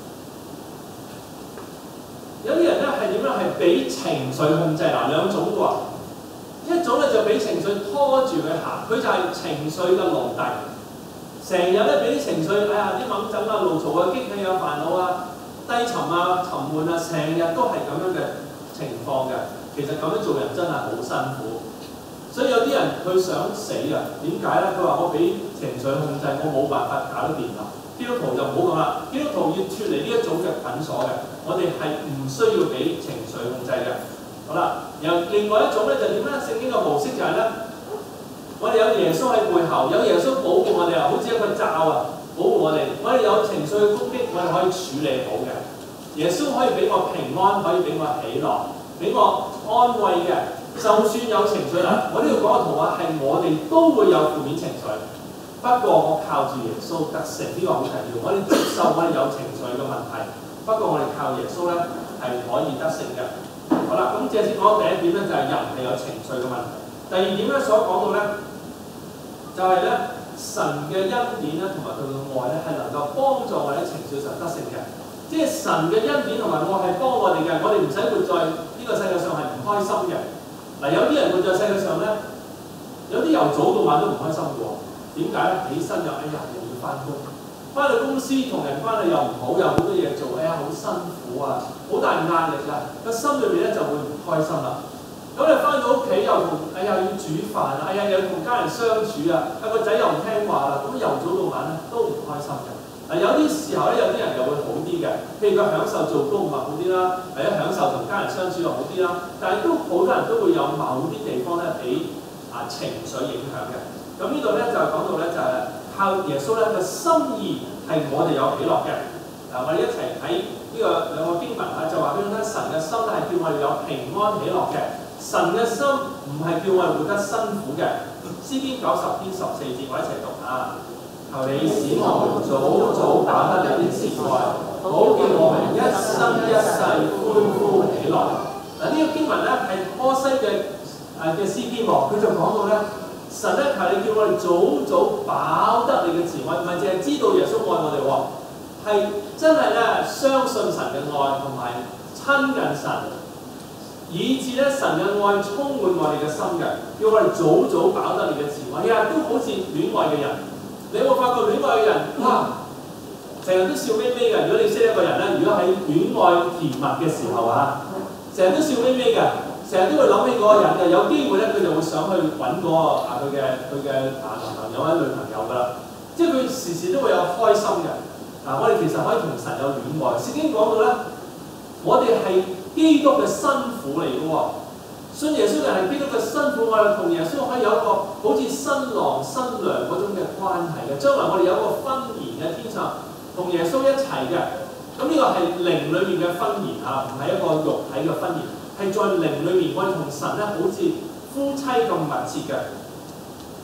有啲人咧係點樣係俾情緒控制嗱，兩種喎，一種咧就俾情緒拖住佢行，佢就係情緒嘅奴隸。成日咧俾啲情緒，哎呀啲掹整啊、怒嘈啊、激氣啊、煩惱啊、低沉啊、沉悶啊，成日都係咁樣嘅情況嘅。其實咁樣做人真係好辛苦，所以有啲人佢想死啊？點解咧？佢話我俾情緒控制，我冇辦法搞得掂啦。基督徒就唔好咁啦，基督徒要脫離呢一種嘅捆鎖嘅，我哋係唔需要俾情緒控制嘅。好啦，然後另外一種咧就點咧？聖經嘅模式就係咧。我哋有耶穌喺背後，有耶穌保護我哋啊，好似一個罩啊，保護我哋。我哋有情緒嘅攻擊，我哋可以處理好嘅。耶穌可以俾我平安，可以俾我喜樂，俾我安慰嘅。就算有情緒啦，我呢度講嘅圖畫係我哋都會有負面情緒，不過我靠住耶穌得勝，呢、這個好緊要。我哋接受我哋有情緒嘅問題，不過我哋靠耶穌咧係可以得勝嘅。好啦，咁借先講第一點咧，就係、是、人係有情緒嘅問題。第二點咧，所講到咧。就係咧，神嘅恩典咧，同埋佢嘅愛咧，係能夠幫助我哋喺情緒上得勝嘅。即係神嘅恩典同埋愛係幫我哋嘅，我哋唔使活在呢個世界上係唔開心嘅。嗱，有啲人活在世界上咧，有啲由早到晚都唔開心嘅喎。點解咧？起身又哎呀又要翻工，翻到公司同人關係又唔好，有好多嘢做，哎呀好辛苦啊，好大壓力啊，個心裏面咧就會唔開心啦。咁你翻到屋企又同哎呀要煮飯啊，哎呀又同家人相處啊，啊個仔又唔聽話啦，咁由早到晚咧都唔開心嘅。嗱，有啲時候咧，有啲人又會好啲嘅，譬如佢享受做工咪好啲啦，或者享受同家人相處又好啲啦。但係都好多人都會有某啲地方咧俾啊情緒影響嘅。咁呢度咧就講到咧就係靠耶穌咧嘅心意係我哋有喜樂嘅。嗱，我哋一齊睇呢個兩個經文啊，就話俾你聽，神嘅心咧係叫我哋有平安喜樂嘅。神嘅心唔係叫我哋活得辛苦嘅。詩篇九十篇十四節，我一齊讀啊！求你使我們早早飽得你的慈愛，好叫我們一生一世歡呼喜樂。嗱，呢個經文咧係摩西嘅誒嘅詩篇喎，佢就講到咧，神咧求你叫我哋早早飽得你嘅慈愛，唔係淨係知道耶穌愛我哋喎，係真係咧相信神嘅愛同埋親近神。以致咧神嘅愛充滿我哋嘅心嘅，叫我哋早早飽得你嘅慈愛。日日都好似戀愛嘅人，你有冇發覺戀愛嘅人哇，成日都笑眯眯嘅？如果你識一個人咧，如果喺戀愛甜蜜嘅時候啊，成日都笑眯眯嘅，成日都會諗起嗰個人嘅。有機會咧，佢就會想去揾嗰、那個啊佢嘅佢嘅啊男朋友或者女朋友㗎啦。即係佢時時都會有開心嘅。嗱、啊，我哋其實可以同神有戀愛。聖經講到咧，我哋係基督嘅新婦嚟嘅喎，信耶穌嘅係基督嘅新婦，我哋同耶穌可以有一個好似新郎新娘嗰種嘅關係嘅。將來我哋有一個婚宴嘅，天上同耶穌一齊嘅。咁呢個係靈裏面嘅婚宴啊，唔係一個肉體嘅婚宴，係在靈裏面我哋同神咧好似夫妻咁密切嘅。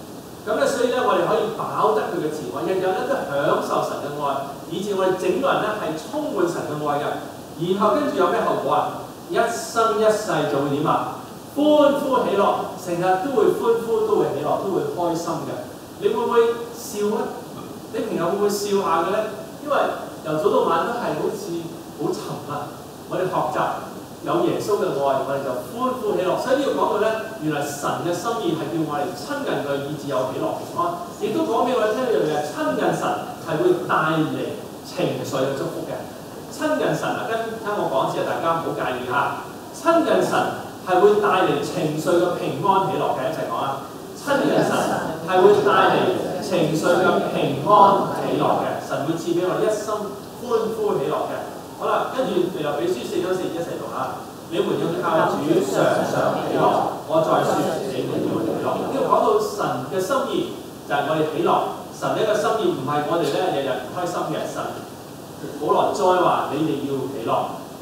咁咧，所以咧，我哋可以飽得佢嘅慈愛，日日咧都享受神嘅愛，以致我哋整個人咧係充滿神嘅愛嘅。然後跟住有咩後果啊？一生一世就會點啊？歡呼喜樂，成日都會歡呼，都會喜樂，都會開心嘅。你會唔會笑咧？你平日會唔會笑下嘅咧？因為由早到晚都係好似好沉啊！我哋學習有耶穌嘅愛，我哋就歡呼喜樂。所以呢度講到咧，原來神嘅心意係叫我哋親近佢，以致有喜樂平安。亦都講俾我哋聽一樣嘢，親近神係會帶嚟情緒嘅祝福嘅。親近神啊，跟聽我講一次啊，大家唔好介意嚇。親近神係會帶嚟情緒嘅平安喜樂嘅，一齊講啊！親近神係會帶嚟情緒嘅平安喜樂嘅，神會賜俾我哋一心歡呼喜樂嘅。好啦，跟住腓立比書四章四一齊讀下。你們要靠主常常喜樂，我再説你們要喜樂。呢度講到神嘅心意就係我哋喜樂，神呢個心意唔係我哋咧日日唔開心嘅。神保羅再話你哋要喜樂。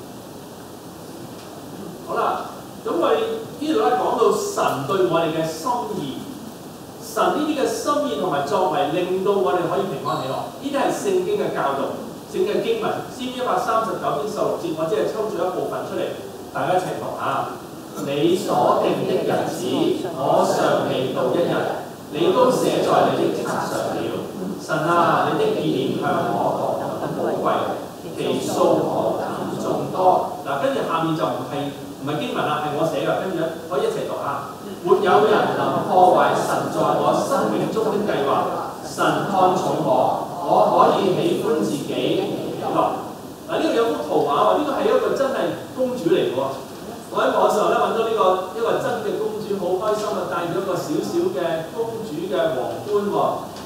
好啦，咁我哋呢度咧講到神對我哋嘅心意，神呢啲嘅心意同埋作為，令到我哋可以平安喜樂。呢啲係聖經嘅教導。聖經經文，詩一百三十九篇十六節，我只係抽咗一部分出嚟，大家一齊讀下。你所定的日子，我尚未到一日，你都寫在你的冊上了。神啊，你的意念向我何等寶貴，其數何等眾多。嗱，跟住下面就唔係唔係經文啦，係我寫嘅，跟住可以一齊讀下。沒有人能破壞神在我生命中的計劃，神看重我。我可以喜歡自己喜樂。嗱，呢度有幅圖畫喎，呢個係一個真係公主嚟嘅喎。我喺網上咧揾到呢、這個一個真嘅公主，好開心啊！戴咗一個小小嘅公主嘅皇冠喎。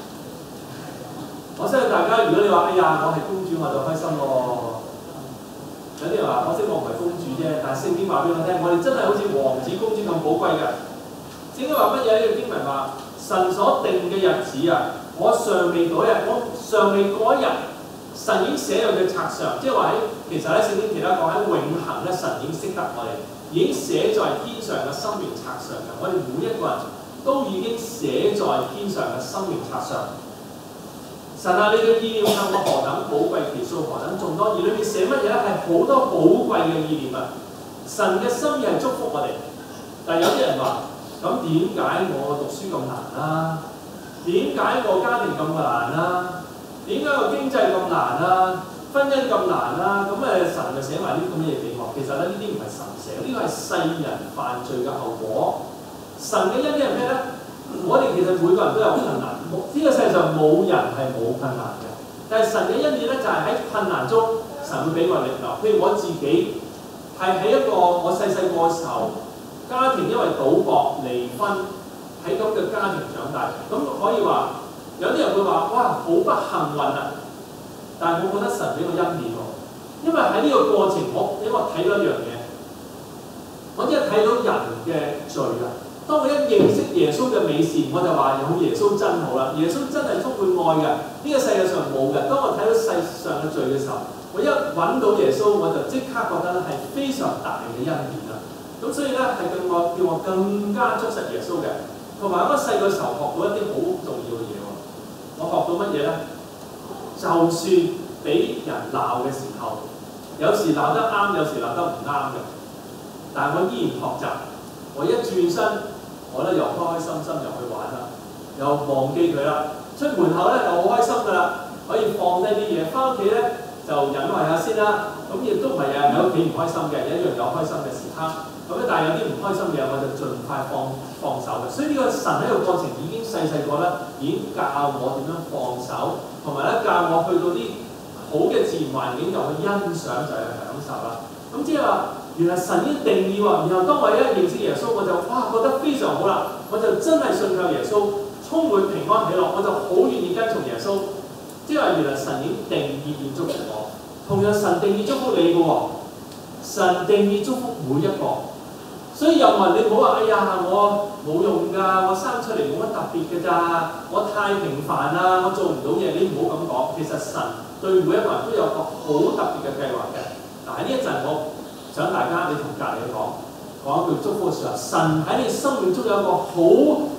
我相信大家，如果你話哎呀，我係公主，我就開心喎。有啲人話，可惜我唔係公主啫。但係聖經話俾我聽，我哋真係好似王子公主咁寶貴嘅。聖經話乜嘢？呢個經文話，神所定嘅日子啊！我尚未嗰日，我尚未嗰一日，神已經寫喺佢冊上，即係話喺其實喺聖經其他講喺永恆咧，神已經識得我哋，已經寫在天上嘅生命冊上嘅。我哋每一個人都已經寫在天上嘅生命冊上。神啊，你嘅意念向我何等寶貴，其數何等眾多。而裏面寫乜嘢咧？係好多寶貴嘅意念啊！神嘅心意係祝福我哋。但係有啲人話：咁點解我讀書咁難啊？點解個家庭咁難啊？點解個經濟咁難啊？婚姻咁難啊？咁誒神就寫埋啲咁嘅嘢俾我。其實咧呢啲唔係神寫，呢個係世人犯罪嘅後果。神嘅恩典係咩咧？我哋其實每個人都有困難，呢、這個世界上冇人係冇困難嘅。但係神嘅恩典咧就係、是、喺困難中，神會俾我力量。譬如我自己係喺一個我細細個時候，家庭因為賭博離婚。喺咁嘅家庭長大，咁可以話有啲人會話：哇，好不幸運啊！但係我覺得神俾我恩典喎，因為喺呢個過程，我俾我睇到一樣嘢，我只係睇到人嘅罪啊。當我一認識耶穌嘅美善，我就話有耶穌真好啦，耶穌真係充滿愛嘅，呢、這個世界上冇嘅。當我睇到世上嘅罪嘅時候，我一揾到耶穌，我就即刻覺得咧係非常大嘅恩典啦。咁所以咧係叫我叫我更加捉實耶穌嘅。同埋我細個時候學到一啲好重要嘅嘢喎，我學到乜嘢咧？就算俾人鬧嘅時候，有時鬧得啱，有時鬧得唔啱嘅，但係我依然學習。我一轉身，我咧又開開心心入去玩啦，又忘記佢啦。出門口咧就好開心㗎啦，可以放低啲嘢，翻屋企咧就忍耐下先啦。咁亦都唔係日日喺屋企唔開心嘅，一樣有開心嘅時刻。咁咧，但係有啲唔開心嘅嘢，我就盡快放放手嘅。所以呢個神喺個過程已經細細個咧，已經教我點樣放手，同埋咧教我去到啲好嘅自然環境就去欣賞，就去享受啦。咁即係話，原來神已經定義喎。然後當我一認識耶穌，我就哇覺得非常好啦，我就真係信靠耶穌，充滿平安喜樂，我就好願意跟從耶穌。即係話原來神已經定義要祝福我，同樣神定義祝福你嘅喎，神定義祝福每一個。所以任何人你唔好話，哎呀，我冇用㗎，我生出嚟冇乜特別㗎咋，我太平凡啦，我做唔到嘢。你唔好咁講。其實神對每一個人都有個好特別嘅計劃嘅。嗱喺呢一陣，我想大家你同隔離去講講一句祝福嘅説話。神喺你生命中有一個好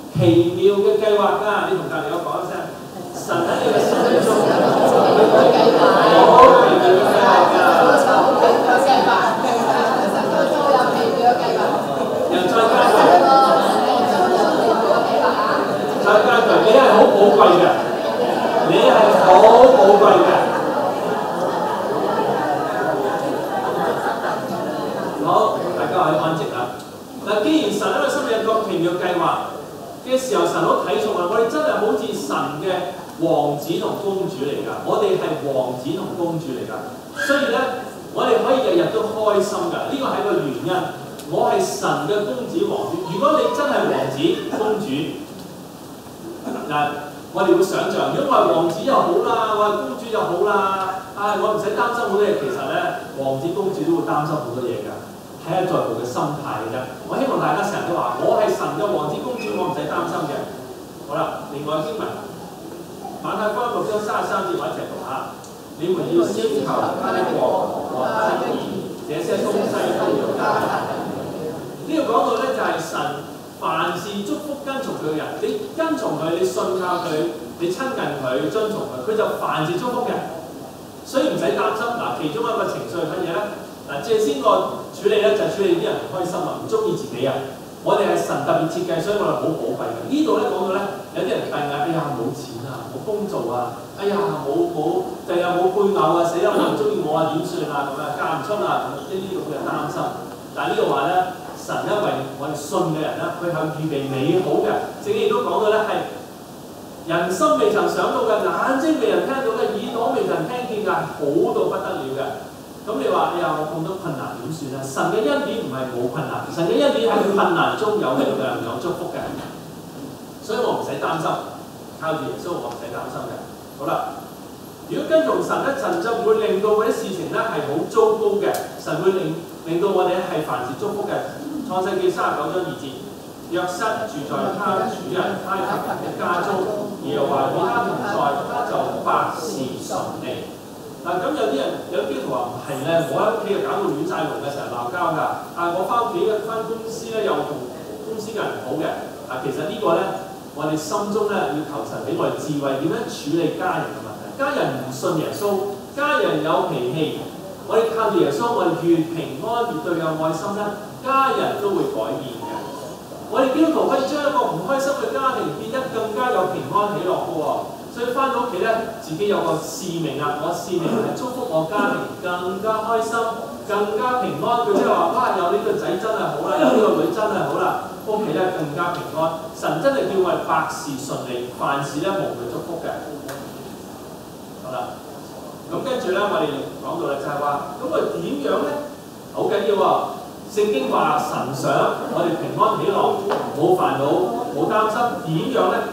奇妙嘅計劃啊！你同隔離我講一聲，神喺你嘅心中好奇妙嘅計劃㗎。又再加句，再加句，你係好寶貴嘅，你係好寶貴嘅。好，大家可以安靜啦。嗱，既然神喺個心裏有個奇妙計劃嘅時候，神好睇重啊！我哋真係好似神嘅王子同公主嚟㗎，我哋係王子同公主嚟㗎，所以咧，我哋可以日日都開心㗎。呢個係個原因，我係神嘅公子王子。如果你真係王子公主，嗱，我哋會想像，如果我係王子又好啦，我係公主又好啦，啊，我唔使擔心好多嘢。其實咧，王子公主都會擔心好多嘢㗎。睇下在乎嘅心態嘅啫。我希望大家成日都話：我係神嘅王子公主，我唔使擔心嘅。好啦，另外經文，馬太福音六章三十三節，我一齊讀下。你們要先求他的國和他的義，這些東西都要加給你。呢度講到咧就係神凡事祝福跟從佢嘅人，你跟從佢，你信靠佢，你親近佢，遵從佢，佢就凡事祝福嘅。所以唔使擔心。嗱，其中一個情緒係乜嘢咧？嗱，借先個處理咧就係處理啲人唔開心啊，唔中意自己啊。我哋係神特別設計，所以我哋好寶貴嘅。呢度咧講到咧，有啲人閉翳，哎呀冇錢啊，冇工做啊，哎呀冇冇，第日冇配偶啊，死啦！冇人中意我啊，點算啊？咁啊，嫁唔出啊，咁呢啲咁嘅擔心。但係呢度話咧，神因為我哋信嘅人咧，佢係預備美好嘅。聖經亦都講到咧係人心未曾想到嘅，眼睛未人聽到嘅，耳朵未曾聽見嘅，好到不得了嘅。咁你話：哎呀，我咁多困難點算啊？神嘅恩典唔係冇困難，神嘅恩典喺困難中有力量、有祝福嘅，所以我唔使擔心，靠住耶穌我唔使擔心嘅。好啦，如果跟從神咧，神就會令到嗰啲事情咧係好糟糕嘅，神會令令到我哋係凡事祝福嘅。創世記三十九章二節，約瑟住在他主人埃及人嘅家中，耶和華與他同在，他就百事順利。嗱，咁有啲人有啲基督徒話唔係咧，我喺屋企就搞到亂晒龍嘅，成日鬧交㗎。但係我翻屋企翻公司咧，又同公司嘅人唔好嘅。嗱，其實個呢個咧，我哋心中咧要求神俾我哋智慧，點樣處理家人嘅問題。家人唔信耶穌，家人有脾氣，我哋靠住耶穌，我哋越平安越對有愛心咧，家人都會改變嘅。我哋基督徒可以將一個唔開心嘅家庭變得更加有平安喜樂嘅喎。所以翻到屋企咧，自己有個使命啊！我使命係祝福我家庭更加開心、更加平安。佢即係話：哇！有呢個仔真係好啦，有呢個女真係好啦，屋企咧更加平安。神真係叫我哋百事順利，凡事咧蒙佢祝福嘅。好啦，咁跟住咧，我哋講到啦，就係話，咁我哋點樣咧？好緊要喎！聖經話神想我哋平安喜樂，冇煩惱，冇擔心，點樣咧？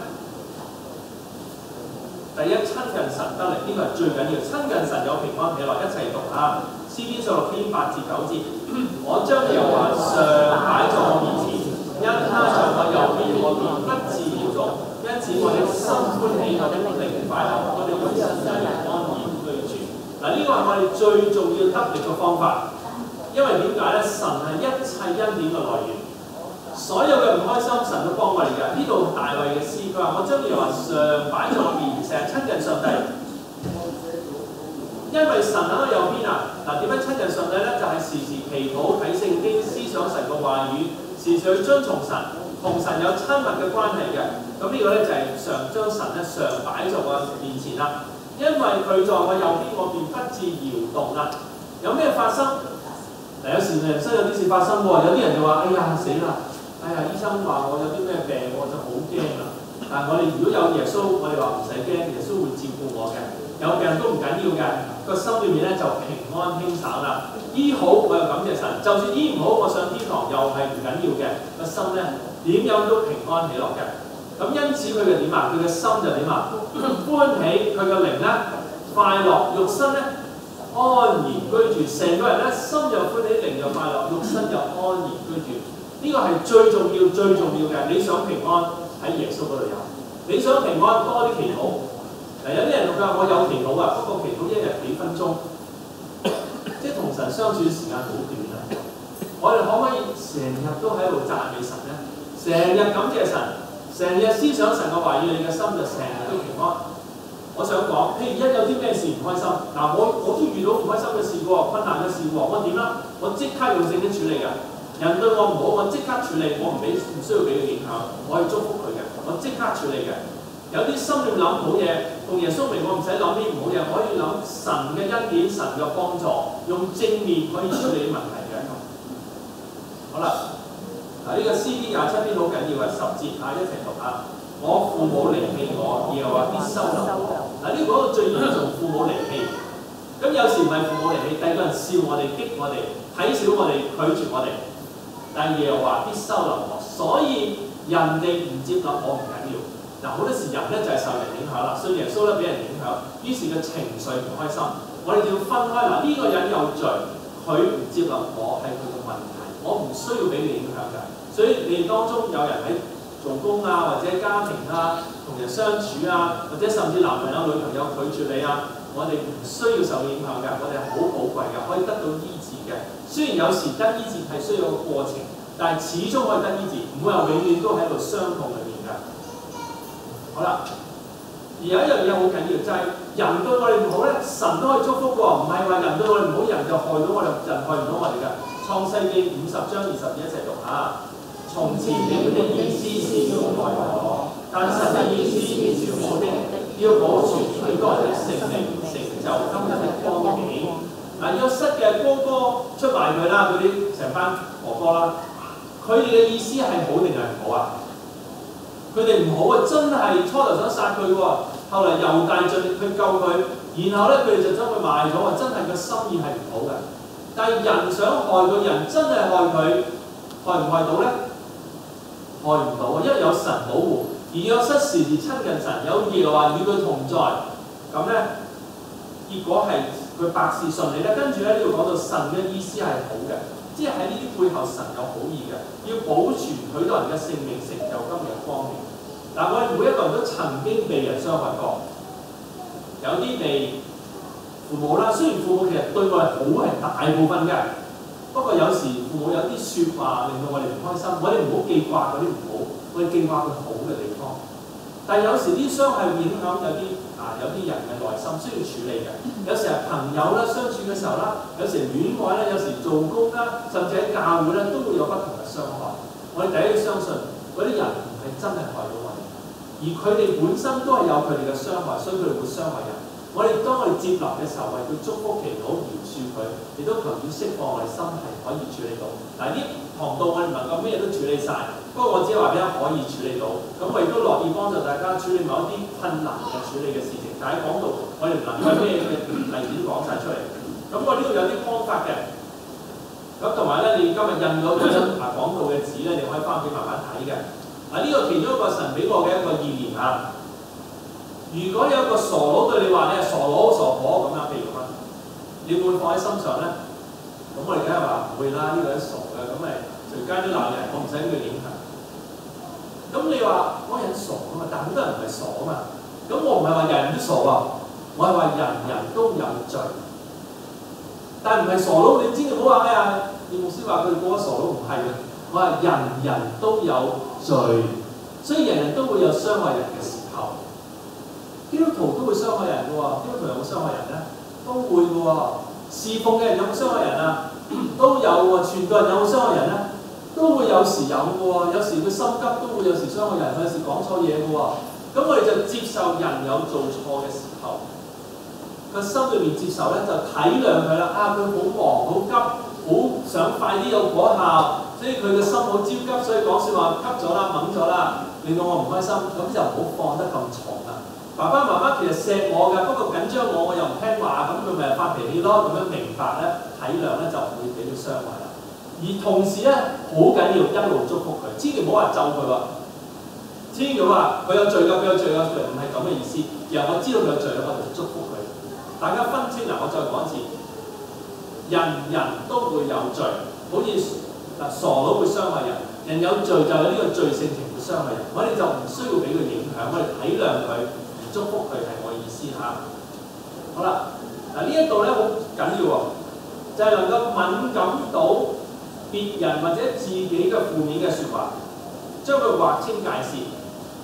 第一，親近神得嚟，呢個係最緊要。親近神有平安喜樂，一齊讀下詩篇十六篇八至九節。我將耶和華常擺在我面前，因他在我右邊，我便不致搖動。因此我哋心歡喜，我哋靈快樂，我哋永生安然居住。嗱，呢個係我哋最重要得力嘅方法。因為點解咧？神係一切恩典嘅來源。所有嘅唔開心，神都幫我哋㗎。呢度大衛嘅詩，佢話：我將耶和華常擺在我面前，成日親近上帝。因為神喺我右邊啊！嗱，點樣親近上帝咧？就係、是、時時祈禱、睇聖經、思想神嘅話語，時時去遵從神，同神有親密嘅關係嘅。咁呢個咧就係常將神咧常擺在我面前啦。因為佢在我右邊，我便不致搖動啦。有咩發生？嗱，有時人生有啲事發生喎，有啲人就話：哎呀，死啦！哎呀，醫生話我有啲咩病，我就好驚啦。但係我哋如果有耶穌，我哋話唔使驚，耶穌會照顧我嘅。有病都唔緊要嘅，個心裏面咧就平安輕省啦。醫好我又感謝神，就算醫唔好，我上天堂又係唔緊要嘅。個心咧點樣都平安喜樂嘅。咁因此佢嘅點啊？佢嘅心就點啊？歡喜，佢嘅靈咧快樂，肉身咧安然居住。成個人咧心又歡喜，靈又快樂，肉身又安然居住。呢個係最重要、最重要嘅。你想平安喺耶穌嗰度有，你想平安多啲祈禱。嗱，有啲人話我有祈禱啊，不過祈禱一日幾分鐘，即係同神相處嘅時間好短啊。我哋可唔可以成日都喺度讚美神咧？成日感謝神，成成日思想神嘅話語，你嘅心就成日都平安。我想講，譬如一有啲咩事唔開心，嗱我我都遇到唔開心嘅事喎，困難嘅事喎，我點啦？我即刻用聖經處理㗎。人對我唔好，我即刻處理，我唔俾唔需要俾佢影響，我係祝福佢嘅，我即刻處理嘅。有啲心裏諗唔好嘢，同耶穌明我唔使諗啲唔好嘢，我可以諗神嘅恩典、神嘅幫助，用正面可以處理問題嘅。好啦，嗱呢個詩篇廿七篇好緊要嘅十節啊，一齊讀下。我父母離棄我，耶和華必收留我。嗱呢個講到最嚴重，父母離棄。咁有時唔係父母離棄，第二個人笑我哋、激我哋、睇小我哋、拒絕我哋。但耶和華必收留我，所以人哋唔接納我唔緊要。嗱好多時人咧就係、是、受人影響啦，信耶穌咧俾人影響，於是個情緒唔開心。我哋就要分開嗱，呢、這個人有罪，佢唔接納我係佢嘅問題，我唔需要俾你影響㗎。所以你哋當中有人喺做工啊，或者家庭啊，同人相處啊，或者甚至男朋友、女朋友拒絕你啊，我哋唔需要受影響㗎，我哋係好寶貴㗎，可以得到醫治嘅。雖然有時得醫治係需要個過程，但係始終可以得醫治，唔會話永遠都喺度傷痛裏面㗎。好啦，而有一樣嘢好緊要，就係、是、人對我哋唔好咧，神都可以祝福喎，唔係話人對我哋唔好，人就害到我哋，人害唔到我哋㗎。創世記五十章二十節一齊讀下。從前你們的意思是要害我，但神的意思是好的，要保存許多人的性命，成就今日的光景。嗱，約瑟嘅哥哥出賣佢啦，嗰啲成班哥哥啦，佢哋嘅意思係好定係唔好啊？佢哋唔好啊，真係初頭想殺佢喎，後嚟猶大盡力去救佢，然後咧佢哋就將佢賣咗啊！真係個心意係唔好嘅。但係人想害個人，真係害佢，害唔害到咧？害唔到啊，因為有神保護，而約瑟時時親近神，有耶和華與佢同在，咁咧結果係佢百事順利咧。跟住咧呢度講到神嘅意思係好嘅，即係喺呢啲背後神有好意嘅，要保存許多人嘅性命，成就今日嘅光明。嗱，我哋每一個人都曾經被人傷害過，有啲被父母啦，雖然父母其實對我哋好係大部分嘅。不過有時父母有啲説話令到我哋唔開心，我哋唔好記掛嗰啲唔好，我哋記掛佢好嘅地方。但係有時啲傷係會影響有啲啊有啲人嘅內心需要處理嘅。有時係朋友啦，相處嘅時候啦，有時戀愛啦，有時做工啦，甚至喺教會咧都會有不同嘅傷害。我哋第一要相信嗰啲人唔係真係害到我哋，而佢哋本身都係有佢哋嘅傷害，所以佢哋會傷害人。我哋當我哋接納嘅時候，為佢祝福祈禱饒恕佢，亦都求主釋放我哋心係可以處理到。嗱，呢堂道我哋唔能夠咩都處理晒，不過我只係話俾大家可以處理到。咁我亦都樂意幫助大家處理某一啲困難嘅處理嘅事情。但係講到我哋唔能夠咩嘅例子講晒出嚟。咁我呢度有啲方法嘅。咁同埋咧，你今日印咗嗰張啊講道嘅紙咧，你可以翻屋企慢慢睇嘅。嗱，呢個其中一個神俾我嘅一個意念嚇。如果有一個傻佬對你話你係傻佬傻婆咁樣，譬如咁樣，你會放喺心上咧？咁我哋梗係話唔會啦，呢、這個人傻嘅，咁咪隨街都鬧人，我唔使俾佢影響。咁你話嗰人傻啊嘛，但好多人唔係傻啊嘛。咁我唔係話人人都傻啊，我係話人人都有罪。但係唔係傻佬，你知你唔好話咩啊？葉牧師話佢哋個個傻佬唔係嘅，我話人人都有罪，所以人人都會有傷害人嘅時候。基督徒都會傷害人嘅喎，基督徒有冇傷害人咧？都會嘅喎。侍奉嘅人有冇傷害人啊？都有喎。傳道人有冇傷害人咧？都會有時有嘅喎。有時佢心急都會有時傷害人，有時講錯嘢嘅喎。咁我哋就接受人有做錯嘅時候，個心裏面接受咧，就體諒佢啦。啊，佢好忙好急，好想快啲有果效，所以佢嘅心好焦急，所以講説話急咗啦、猛咗啦，令到我唔開心。咁就唔好放得咁重啦。爸爸媽媽其實錫我㗎，不過緊張我，我又唔聽話，咁佢咪發脾氣咯。咁樣明白咧，體諒咧就唔會俾佢傷害啦。而同時咧，好緊要一路祝福佢，千祈唔好話咒佢喎。千祈話佢有罪㗎，佢有罪㗎，佢唔係咁嘅意思。然後我知道佢有罪啦，我就祝福佢。大家分清嗱，我再講一次，人人都會有罪，好似嗱傻佬會傷害人，人有罪就有呢個罪性情會傷害人。我哋就唔需要俾佢影響，我哋體諒佢。祝福佢係我意思嚇。好啦，嗱呢一度咧好緊要喎，就係、是、能夠敏感到別人或者自己嘅負面嘅説話，將佢劃清界線。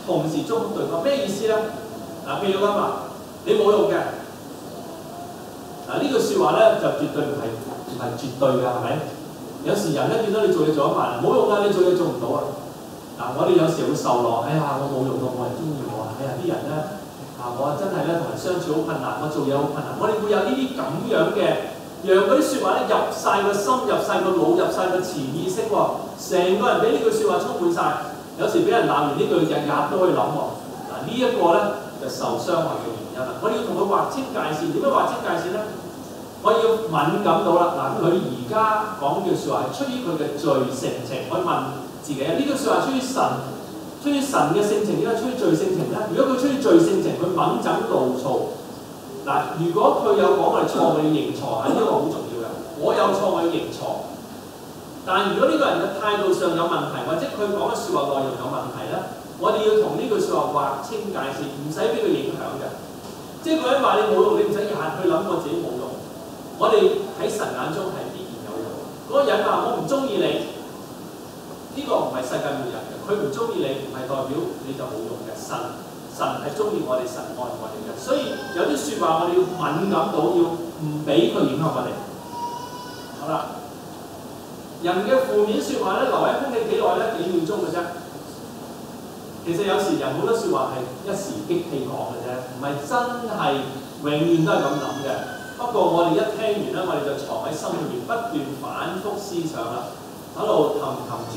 同時祝福對方。咩意思咧？嗱，譬如咁話，你冇用嘅。嗱，呢句説話咧就絕對唔係唔係絕對㗎，係咪？有時人咧見到你做嘢做一萬，冇用㗎，你做嘢做唔到啊！嗱，我哋有時會受落，哎呀，我冇用到，冇人中意我啊！哎呀，啲人咧啊，我真係咧同人相處好困難，我做嘢好困難。我哋會有呢啲咁樣嘅，讓嗰啲説話咧入晒個心、入晒個腦、入晒個潛意識喎，成個人俾呢句説話充滿晒。有時俾人鬧完呢句，日日都可以諗喎。嗱，呢一個咧就受傷害嘅原因啦。我哋要同佢劃清界線，點樣劃清界線咧？我要敏感到啦，嗱，佢而家講呢句説話係出於佢嘅罪性情，我問自己啊，呢句説話出於神，出於神嘅性情，點解出於罪性情咧？如果佢出於罪性情，佢猛整怒躁，嗱，如果佢有講我哋錯，我要認錯，係呢個好重要嘅。我有錯，我要認錯。但係如果呢個人嘅態度上有問題，或者佢講嘅説話內容有問題咧，我哋要同呢句説話劃清界線，唔使俾佢影響嘅。即係嗰人話你冇用，你唔使日日去諗我自己冇用。我哋喺神眼中係必然有用。嗰、那個人話我唔中意你，呢、這個唔係世界末日嘅。佢唔中意你，唔係代表你就冇用嘅。神神係中意我哋，神愛我哋嘅。所以有啲説話我哋要敏感到，要唔俾佢影響我哋。好啦，人嘅負面説話咧，留喺空氣幾耐咧？幾秒鐘嘅啫。其實有時人好多説話係一時激氣講嘅啫，唔係真係永遠都係咁諗嘅。不過我哋一聽完咧，我哋就藏喺心裏面，不斷反覆思想啦，喺度氹氹轉。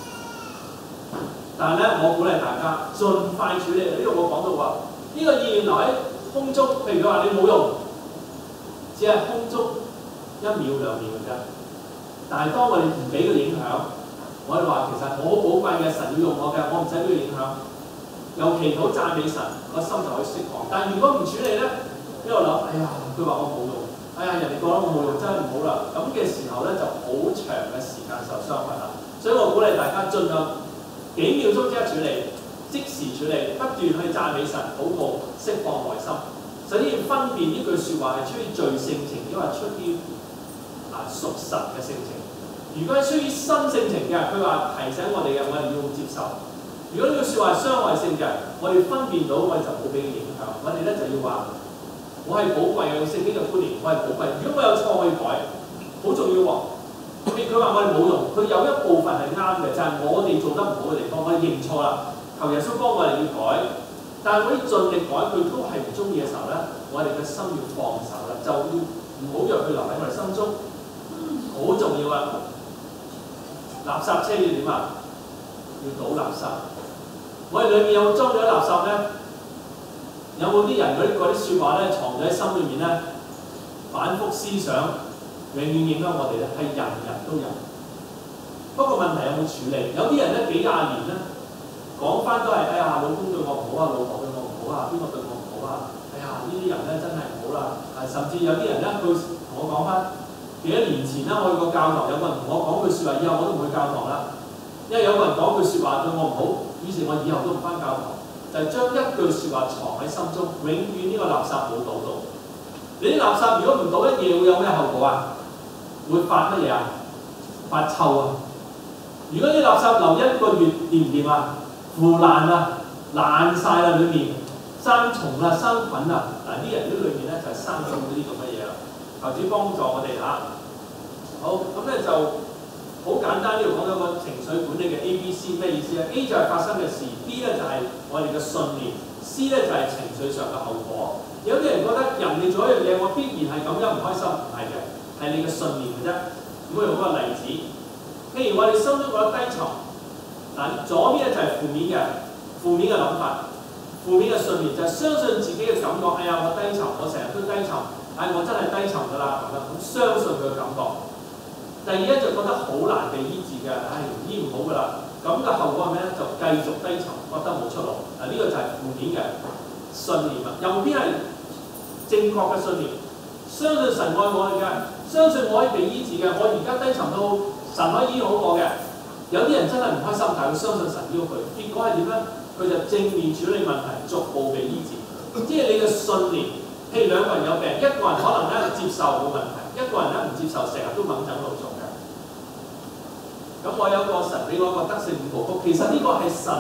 但係咧，我鼓勵大家盡快處理。呢度我講到話，呢、這個意念留喺空中，譬如佢話你冇用，只係空中一秒兩秒嘅啫。但係當我哋唔俾佢影響，我哋話其實我好寶貴嘅，神要用我嘅，我唔使俾佢影響。有祈禱讚美神，個心就可以釋放。但係如果唔處理咧，一路諗，哎呀，佢話我冇用，哎呀，人哋覺得我冇用，真係唔好啦。咁嘅時候咧，就好長嘅時間受傷害啦。所以我鼓勵大家盡量幾秒鐘即刻處理，即時處理，不斷去讚美神，禱告，釋放內心。首先要分辨呢句説話係出於罪性情，抑或出於啊屬神嘅性情。如果係出於新性情嘅，佢話提醒我哋嘅，我哋要接受。如果呢句説話係傷害性嘅，我哋分辨到，我哋就冇俾佢影響。我哋咧就要話。我係寶貴嘅聖經嘅觀念，我係寶貴。如果我有錯，我要改，好重要喎。譬如佢話我哋冇用，佢有一部分係啱嘅，就係、是、我哋做得唔好嘅地方，我哋認錯啦。求耶穌幫我哋要改，但係我哋盡力改，佢都係唔中意嘅時候咧，我哋嘅心要放手啦，就要唔好讓佢留喺我哋心中，好重要啊！垃圾車要點啊？要倒垃圾。我哋裏面有裝咗垃圾咧？有冇啲人嗰啲嗰啲説話咧藏咗喺心裏面咧，反覆思想，永遠影響我哋咧？係人人都有。不過問題有冇處理？有啲人咧幾廿年咧，講翻都係，哎呀，老公對我唔好啊，老婆對我唔好啊，邊個對我唔好啊？哎呀，呢啲人咧真係唔好啦。啊，甚至有啲人咧，佢同我講翻幾多年前啦，我去過教堂，有個人同我講句説話，以後我都唔去教堂啦，因為有個人講句説話對我唔好，於是我以後都唔翻教堂。就係將一句説話藏喺心中，永遠呢個垃圾冇倒到。你啲垃圾如果唔倒一夜，會有咩後果啊？會發乜嘢啊？發臭啊！如果啲垃圾留一個月，掂唔掂啊？腐爛啊，爛晒啦，裡面生蟲啊，生菌啊。嗱，啲人啲裏面咧就係生咗呢啲咁嘅嘢啦。求主幫助我哋嚇。好，咁咧就好簡單，呢度講咗個情緒管理嘅 A B C 咩意思啊 ？A 就係發生嘅事 ，B 咧就係、是、我哋嘅信念 ，C 咧就係、是、情緒上嘅後果。有啲人覺得人哋做一樣嘢，我必然係咁樣唔開心，唔係嘅，係你嘅信念嘅啫。咁我用嗰個例子，譬如我哋心中覺得低沉，嗱左邊咧就係負面嘅，負面嘅諗法，負面嘅信念就係、是、相信自己嘅感覺。哎呀，我低沉，我成日都低沉，哎，我真係低沉㗎啦，咁樣咁相信佢嘅感覺。第二咧就覺得好難被醫治嘅，唉、哎，醫唔好㗎啦。咁嘅後果係咩咧？就繼續低沉，覺得冇出路。嗱，呢個就係負面嘅信念啊。右邊係正確嘅信念，相信神愛我哋嘅，相信我可以被醫治嘅。我而家低沉到神可以醫好我嘅。有啲人真係唔開心，但係佢相信神醫好佢，結果係點咧？佢就正面處理問題，逐步被醫治。即係你嘅信念。譬如兩個人有病，一個人可能咧接受冇問題，一個人咧唔接受，成日都猛整路做嘅。咁我有個神俾我一個得勝五部曲，其實呢個係神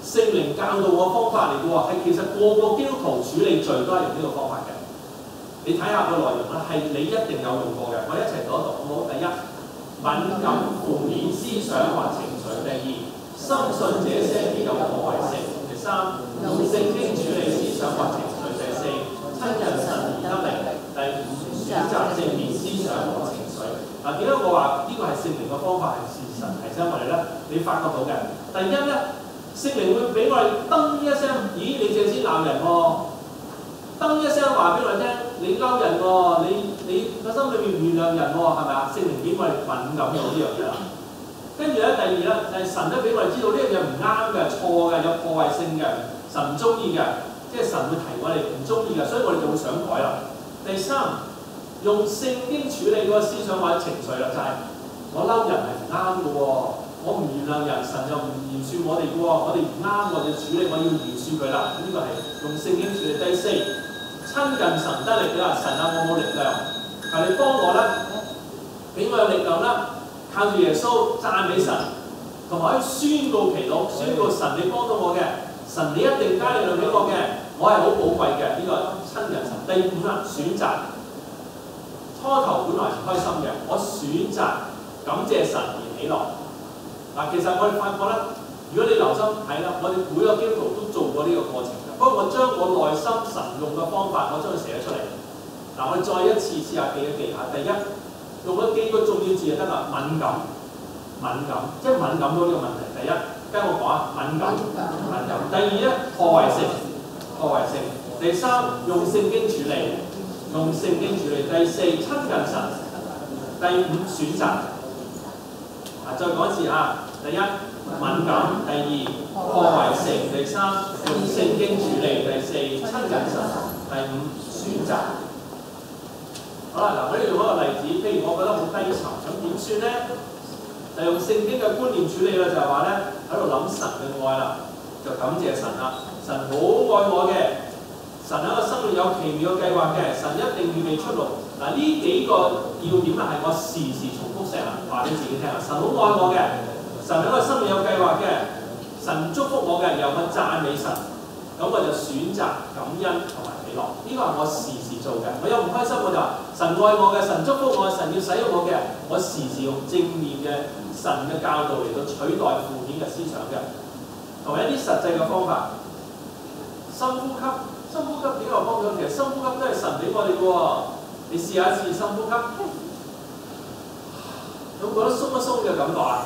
聖靈教導我方法嚟嘅喎，係其實個個基督徒處理罪都係用呢個方法嘅。你睇下個內容啦，係你一定有用過嘅。我一齊讀一讀好唔好？第一，敏感負面思想或情緒；第二，深信這些必有破壞性；第三，用聖經處理思想或情緒；第四，親近神而得力；第五，選擇正面思想和情緒。嗱，點解我話呢個係聖靈嘅方法係事實提醒我哋咧？你發覺到嘅，第一咧，聖靈會俾我哋噔一聲，咦？你淨係先鬧人喎、哦，噔一聲話俾我哋聽，你嬲人喎、哦，你你個心裏面原諒人喎、哦，係咪啊？聖靈俾我哋敏感到呢樣嘢啦。跟住咧，第二咧就係、是、神咧俾我哋知道呢樣嘢唔啱嘅、錯嘅、有破壞性嘅，神唔中意嘅，即係神會提我哋唔中意嘅，所以我哋就會想改啦。第三，用聖經處理嗰個思想或者情緒啦，就係、是、我嬲人係唔啱嘅喎，我唔原諒人，神又唔饒恕我哋嘅喎，我哋唔啱我哋處理，我要饒恕佢啦。呢、這個係用聖經處理。第四，親近神得力嘅啦，神啊，我冇力量，求你幫我啦，俾我有力量啦，靠住耶穌讚美神，同埋可以宣告祈禱，宣告神你幫到我嘅，神你一定加力量俾我嘅，我係好寶貴嘅。呢、這個親近神。第五啦，選擇。初頭本來唔開心嘅，我選擇感謝神而喜樂。嗱，其實我哋發覺咧，如果你留心睇啦，我哋每個基督徒都做過呢個過程嘅。不過我將我內心神用嘅方法，我將佢寫咗出嚟。嗱，我哋再一次試下記一記下。第一，用咗幾個重要字就得啦，敏感，敏感，即係敏感到呢個問題。第一，跟我講啊，敏感，敏感。第二咧，破壞性，破壞性。第三，用聖經處理。用聖經處理。第四，親近神。第五，選擇。啊，再講一次啊！第一，敏感；第二，破壞性；第三，用聖經處理；第四，親近神；第五，選擇。好啦，嗱，我哋用一個例子，譬如我覺得好低沉，咁點算咧？就用聖經嘅觀念處理啦，就係話咧喺度諗神嘅愛啦，就感謝神啦。神好愛我嘅。神喺個生命有奇妙嘅計劃嘅，神一定預備出路。嗱，呢幾個要點啊，係我時時重複成日話俾自己聽啊。神好愛我嘅，神喺個生命有計劃嘅，神祝福我嘅，由我讚美神，咁我就選擇感恩同埋喜樂。呢、這個係我時時做嘅。我有唔開心我就話神愛我嘅，神祝福我嘅，神要使用我嘅，我時時用正面嘅神嘅教導嚟到取代負面嘅思想嘅，同埋一啲實際嘅方法，深呼吸。深呼吸點解我幫咗？其實深呼吸都係神俾我哋嘅喎。你試下一次深呼吸，有冇覺得鬆一鬆嘅感覺啊？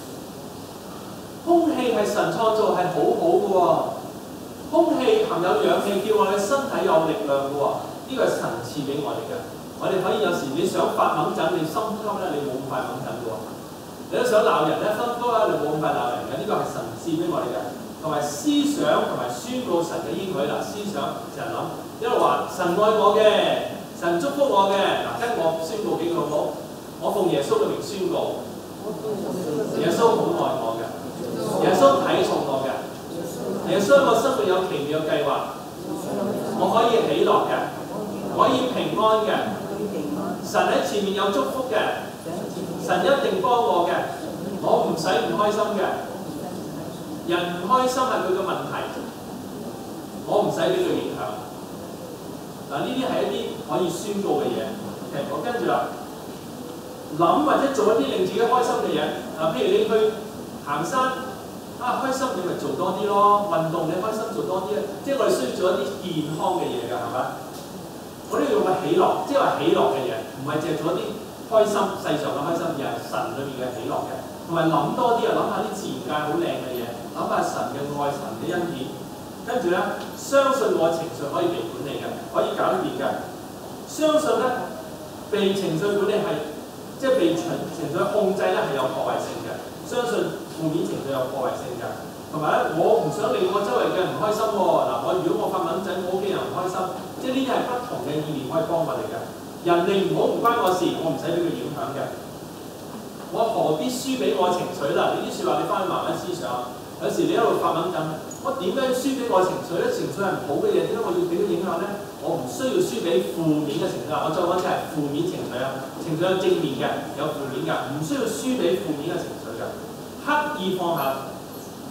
空氣係神創造係好好嘅喎，空氣含有氧氣，叫我哋身體有力量嘅喎。呢個係神賜俾我哋嘅。我哋可以有時你想發猛陣，你深呼吸咧，你冇咁快猛陣嘅喎。你都想鬧人咧，深呼吸咧，你冇咁快鬧人嘅。呢個係神賜俾我哋嘅。同埋思想同埋宣告神嘅應許啦，思想成日諗，一路話神愛我嘅，神祝福我嘅。嗱，跟我宣告幾句好唔好？我奉耶穌嘅名宣告，耶穌好愛我嘅，耶穌睇重我嘅，耶穌我生命有奇妙嘅計劃，我可以喜樂嘅，可以平安嘅，神喺前面有祝福嘅，神一定幫我嘅，我唔使唔開心嘅。人唔開心係佢嘅問題，我唔使俾佢影響。嗱，呢啲係一啲可以宣告嘅嘢。OK，我跟住啦，諗或者做一啲令自己開心嘅嘢。嗱，譬如你去行山，啊開心你咪做多啲咯，運動你開心做多啲啊。即係我哋需要做一啲健康嘅嘢㗎，係咪？我呢度用嘅喜樂，即係話喜樂嘅嘢，唔係淨係做一啲開心世上嘅開心，而係神裏面嘅喜樂嘅。同埋諗多啲啊，諗下啲自然界好靚嘅嘢。諗下神嘅愛，神嘅恩典，跟住咧，相信我情緒可以被管理嘅，可以搞掂嘅。相信咧，被情緒管理係即係被情情緒控制咧係有破壞性嘅。相信負面情緒有破壞性嘅。同埋咧，我唔想令我周圍嘅人唔開心喎。嗱，我如果我發敏陣，我屋企人唔開心，即係呢啲係不同嘅意念可以幫我哋嘅。人哋唔好唔關我事，我唔使俾佢影響嘅。我何必輸俾我情緒啦？呢啲説話你翻去慢慢思想。有時你一路發敏陣，我點解要輸俾我情緒咧？情緒係唔好嘅嘢，點解我要俾佢影響咧？我唔需要輸俾負面嘅情緒。我再講一次係負面情緒啊，情緒有正面嘅，有負面嘅，唔需要輸俾負面嘅情緒嘅。刻意放下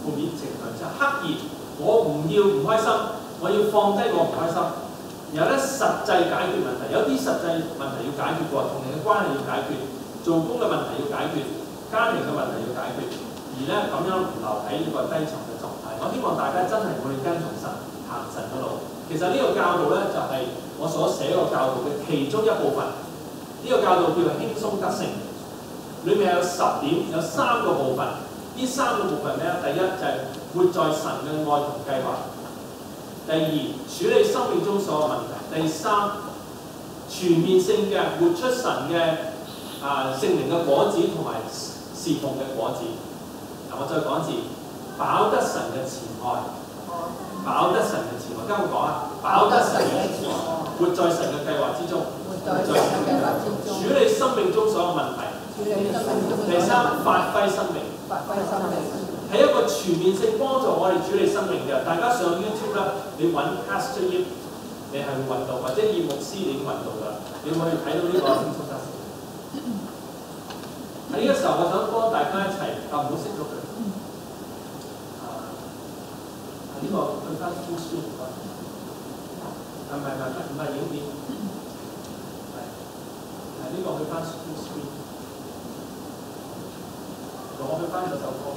負面情緒，就刻意我唔要唔開心，我要放低我唔開心。然後咧實際解決問題，有啲實際問題要解決過，同人嘅關係要解決，做工嘅問題要解決，家庭嘅問題要解決，而咧咁樣唔留喺呢個低層嘅狀態。我希望大家真係會跟從神行神嘅路。其實呢個教導咧就係、是、我所寫個教導嘅其中一部分。呢、這個教導叫做輕鬆得勝，裏面有十點，有三個部分。呢三個部分咩？第一就係、是、活在神嘅愛同計劃。第二，處理生命中所有問題；第三，全面性嘅活出神嘅啊聖靈嘅果子同埋侍奉嘅果子。嗱，我再講一次，飽得神嘅慈愛，飽得神嘅慈愛。跟我講啊，飽得神嘅慈愛，活在神嘅計劃之中，活在神嘅計劃之中，處理生命中所有問題。第三，發揮生命，發揮生命。係一個全面性幫助我哋處理生命嘅。大家上 YouTube 咧，你揾 Pastor Yip， 你係會揾到，或者葉牧師你已經揾到㗎啦。你會睇到呢個輕鬆得勝。喺呢個時候，我想幫大家一齊，啊唔好熄咗佢。啊，呢、這個去翻 full screen 唔該。係咪係唔係影片？係。係呢、這個去翻 full screen。我去翻嗰首歌。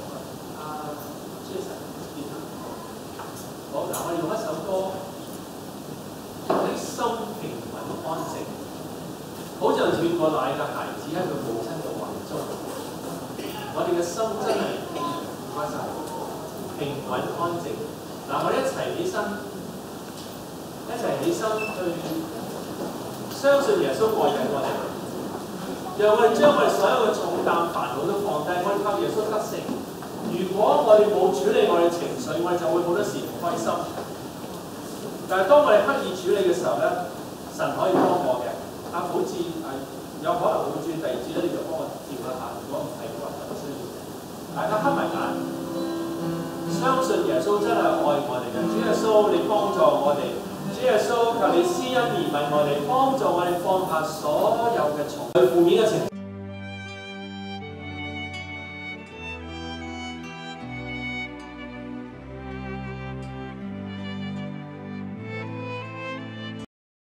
好嗱，我哋用一首歌，啲心平穩安靜，好像斷過奶嘅孩子喺佢母親嘅懷中。我哋嘅心真係唔該晒，平穩安靜。嗱，我哋一齊起身，一齊起身去相信耶穌愛緊我哋，讓我哋將我哋所有嘅重擔煩惱都放低，我哋靠耶穌得勝。如果我哋冇處理我哋情緒，我哋就會好多時唔開心。但係當我哋刻意處理嘅時候咧，神可以幫我嘅。啊，好似係有可能會轉第二節咧，你就幫我調一下。如果唔係嘅話，就唔需要。大家黑埋眼，相信耶穌真係愛我哋嘅。主耶穌，你幫助我哋。主耶穌，求你施恩憐憫我哋，幫助我哋放下所有嘅重、負面嘅情緒。